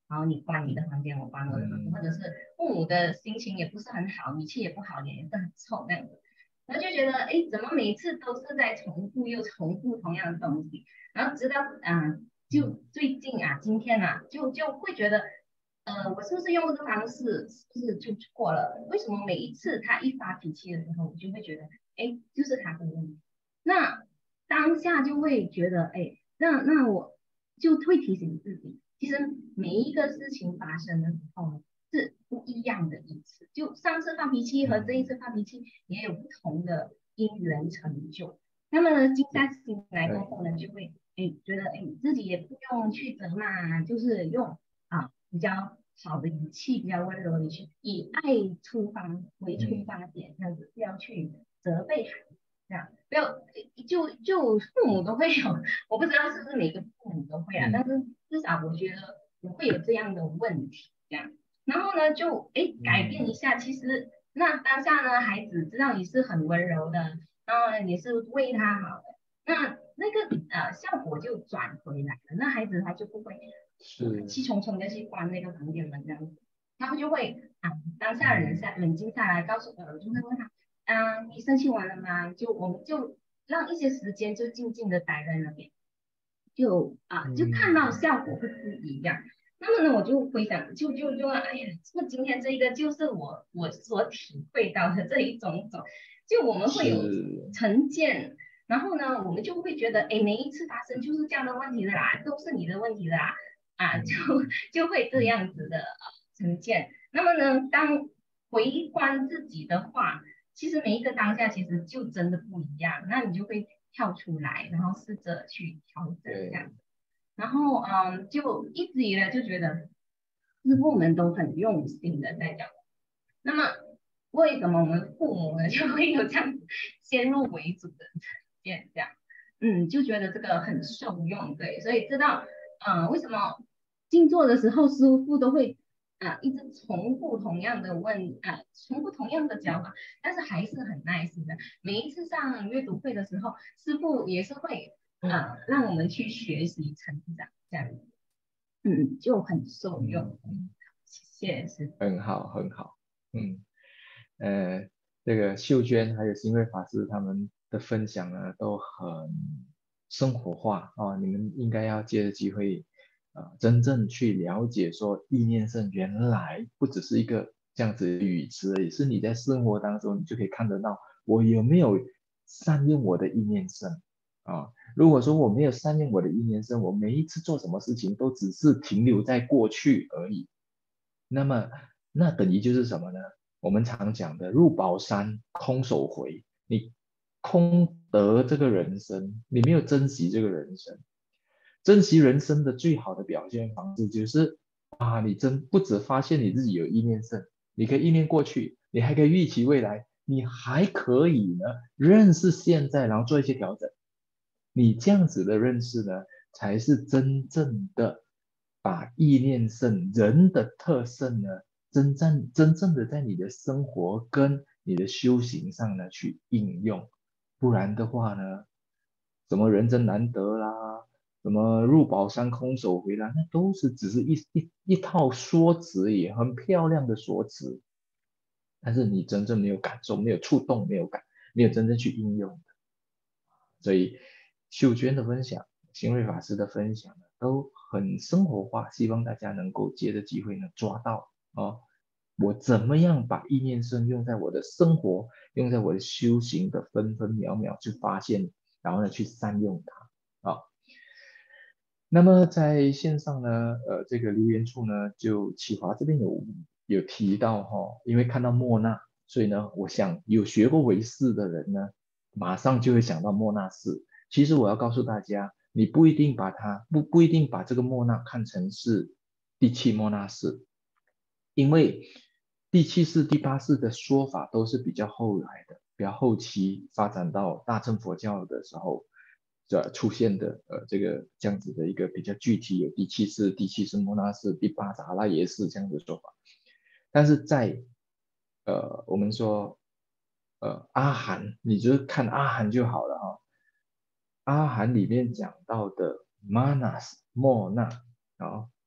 然后你关你的房间，我关我的房间， 嗯或者是父母的心情也不是很好，语气也不好，脸也是很臭那样子，然后就觉得哎，怎么每次都是在重复又重复同样的东西，然后直到啊、呃，就最近啊，今天啊，就就会觉得。呃，我是不是用这个方式是不是就错了？为什么每一次他一发脾气的时候，我就会觉得，哎，就是他的问题。那当下就会觉得，哎，那那我就会提醒自己，其实每一个事情发生的时候呢，是不一样的一次。就上次发脾气和这一次发脾气也有不同的因缘成就。那么静下心来过后呢，就会哎觉得哎自己也不用去责骂，就是用啊比较好的语气，比较温柔的语气，以爱出发为出发点，这样子，不要去责备孩子，这样不要就就父母都会有，我不知道是不是每个父母都会啊，但是至少我觉得我会有这样的问题，这样，然后呢就哎改变一下，其实那当下呢孩子知道你是很温柔的，然后你是为他好的，那那个呃效果就转回来了，那孩子他就不会是气冲冲的去关那个房间门这样子，他们就会啊当下冷下冷静下来，告诉我就会问他，啊你生气完了吗？就我们就让一些时间就静静的待在那边，就啊就看到效果会不一样。那么呢，我就回想，就就就哎呀，这今天这一个就是我我所体会到的这一种种，就我们会有成见，然后呢，我们就会觉得，哎，每一次发生就是这样的问题的啦，都是你的问题的啦，啊，就就会这样子的成见。那么呢，当回观自己的话，其实每一个当下其实就真的不一样，那你就会跳出来，然后试着去调整这样。然后嗯，就一直以来就觉得师父们都很用心的在讲。那么为什么我们父母呢就会有这样先入为主的见这样？嗯，就觉得这个很受用，对，所以知道嗯、呃、为什么静坐的时候师父都会啊、呃、一直重复同样的问啊、呃、重复同样的教法，但是还是很耐心的。每一次上阅读会的时候，师父也是会。啊，让我们去学习成长，这样子，嗯，就很受用。嗯，谢谢师。 很好，很好。嗯，呃，这个秀娟还有新锐法师他们的分享呢，都很生活化啊。你们应该要借着机会，啊，真正去了解说意念胜原来不只是一个这样子的语词而已，是你在生活当中你就可以看得到，我有没有善用我的意念胜啊。如果说我没有善用我的意念胜，我每一次做什么事情都只是停留在过去而已，那么那等于就是什么呢？我们常讲的入宝山空手回，你空得这个人生，你没有珍惜这个人生。珍惜人生的最好的表现方式就是啊，你真不只发现你自己有意念胜，你可以意念过去，你还可以预期未来，你还可以呢认识现在，然后做一些调整。你这样子的认识呢，才是真正的把意念胜人的特性呢，真正真正的在你的生活跟你的修行上呢去应用。不然的话呢，什么人真难得啦，什么入宝山空手回来，那都是只是一一一套说辞，也很漂亮的说辞，但是你真正没有感受，没有触动，没有感，没有真正去应用的。所以秀娟的分享，新锐法师的分享呢，都很生活化，希望大家能够借着机会呢抓到哦，我怎么样把意念胜用在我的生活，用在我的修行的分分秒秒去发现，然后呢去善用它啊。那么在线上呢，呃，这个留言处呢，就启华这边有有提到哈、哦，因为看到莫那，所以呢，我想有学过唯识的人呢，马上就会想到莫那寺。其实我要告诉大家，你不一定把它不不一定把这个莫那看成是第七莫那寺，因为第七世、第八世的说法都是比较后来的，比较后期发展到大乘佛教的时候，这出现的呃这个这样子的一个比较具体，有第七世、第七世莫那寺、第八扎拉耶寺这样的说法。但是在呃我们说呃阿含，你就是看阿含就好了哈、哦。阿含里面讲到的 manas 莫那啊。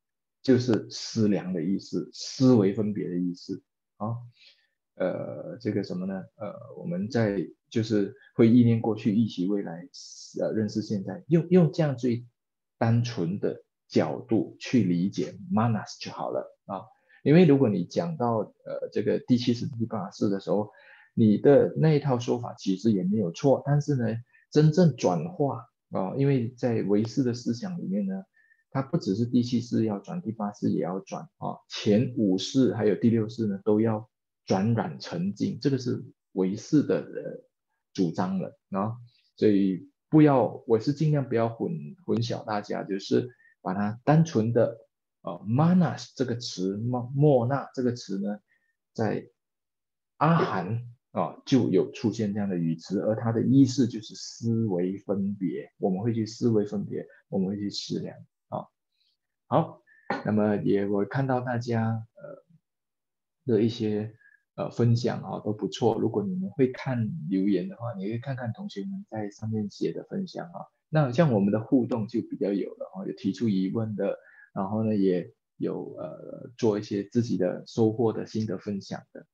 就是思量的意思，思维分别的意思啊。呃，这个什么呢？呃，我们在就是会意念过去，预期未来，呃，认识现在，用用这样最单纯的角度去理解 manas 就好了啊。因为如果你讲到呃这个第七十、第八十的时候，你的那一套说法其实也没有错，但是呢，真正转化啊，因为在唯识的思想里面呢，它不只是第七世要转，第八世也要转啊，前五世还有第六世呢都要转染成净，这个是唯识的呃主张了啊，所以不要，我是尽量不要混混淆大家，就是把它单纯的呃 manas 这个词，莫莫那这个词呢，在阿含啊就有出现这样的语词，而它的意思就是思维分别，我们会去思维分别，我们会去思量啊。好，那么也我看到大家呃的一些呃分享啊都不错，如果你们会看留言的话，你可以看看同学们在上面写的分享啊。那像我们的互动就比较有了啊，有提出疑问的，然后呢也有呃做一些自己的收获的心得分享的。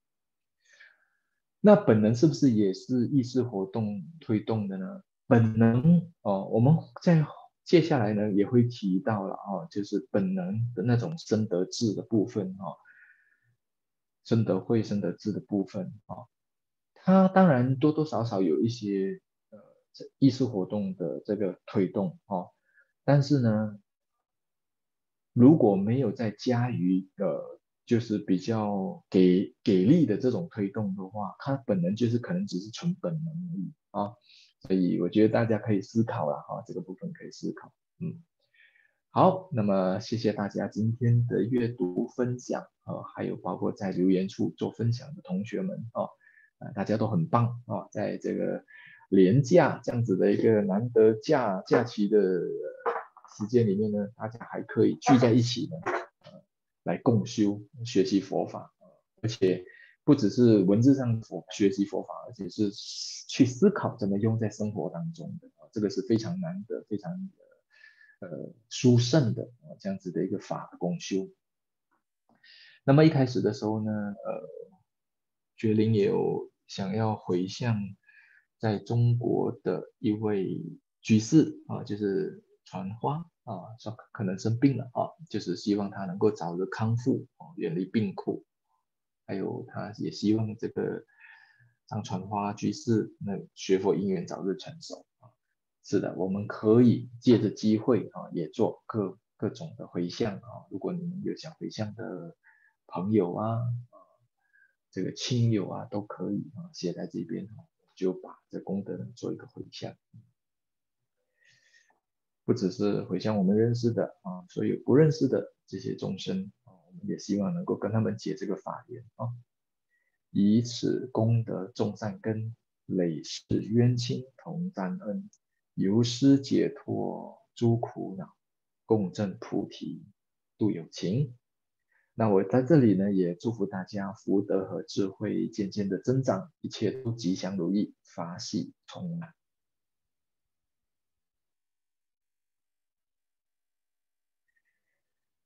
那本能是不是也是意识活动推动的呢？本能哦，我们在接下来呢也会提到了哦，就是本能的那种生得智的部分哦，生得慧、生得智的部分哦，它当然多多少少有一些呃意识活动的这个推动哦，但是呢，如果没有再加于呃就是比较给给力的这种推动的话，它本能就是可能只是纯本能而已啊，所以我觉得大家可以思考了哈，这个部分可以思考，嗯，好，那么谢谢大家今天的阅读分享啊，还有包括在留言处做分享的同学们啊，啊大家都很棒啊，在这个连假这样子的一个难得假假期的时间里面呢，大家还可以聚在一起呢，呃，来共修学习佛法，而且不只是文字上佛学习佛法，而且是去思考怎么用在生活当中的啊，这个是非常难得、非常呃殊胜的啊这样子的一个法的共修。那么一开始的时候呢，呃，觉林也有想要回向在中国的一位居士啊，就是传花啊，说可能生病了啊，就是希望他能够早日康复啊，远离病苦。还有他也希望这个张传花居士那学佛因缘早日成熟啊。是的，我们可以借着机会啊，也做各各种的回向啊。如果你们有想回向的朋友啊，这个亲友啊，都可以啊，写在这边啊，就把这功德做一个回向。不只是回向我们认识的啊，所有不认识的这些众生啊，我们也希望能够跟他们结这个法缘啊，以此功德种善根，累世冤亲同沾恩，由施解脱诸苦恼，共振菩提度有情。那我在这里呢，也祝福大家福德和智慧渐渐的增长，一切都吉祥如意，法喜充满。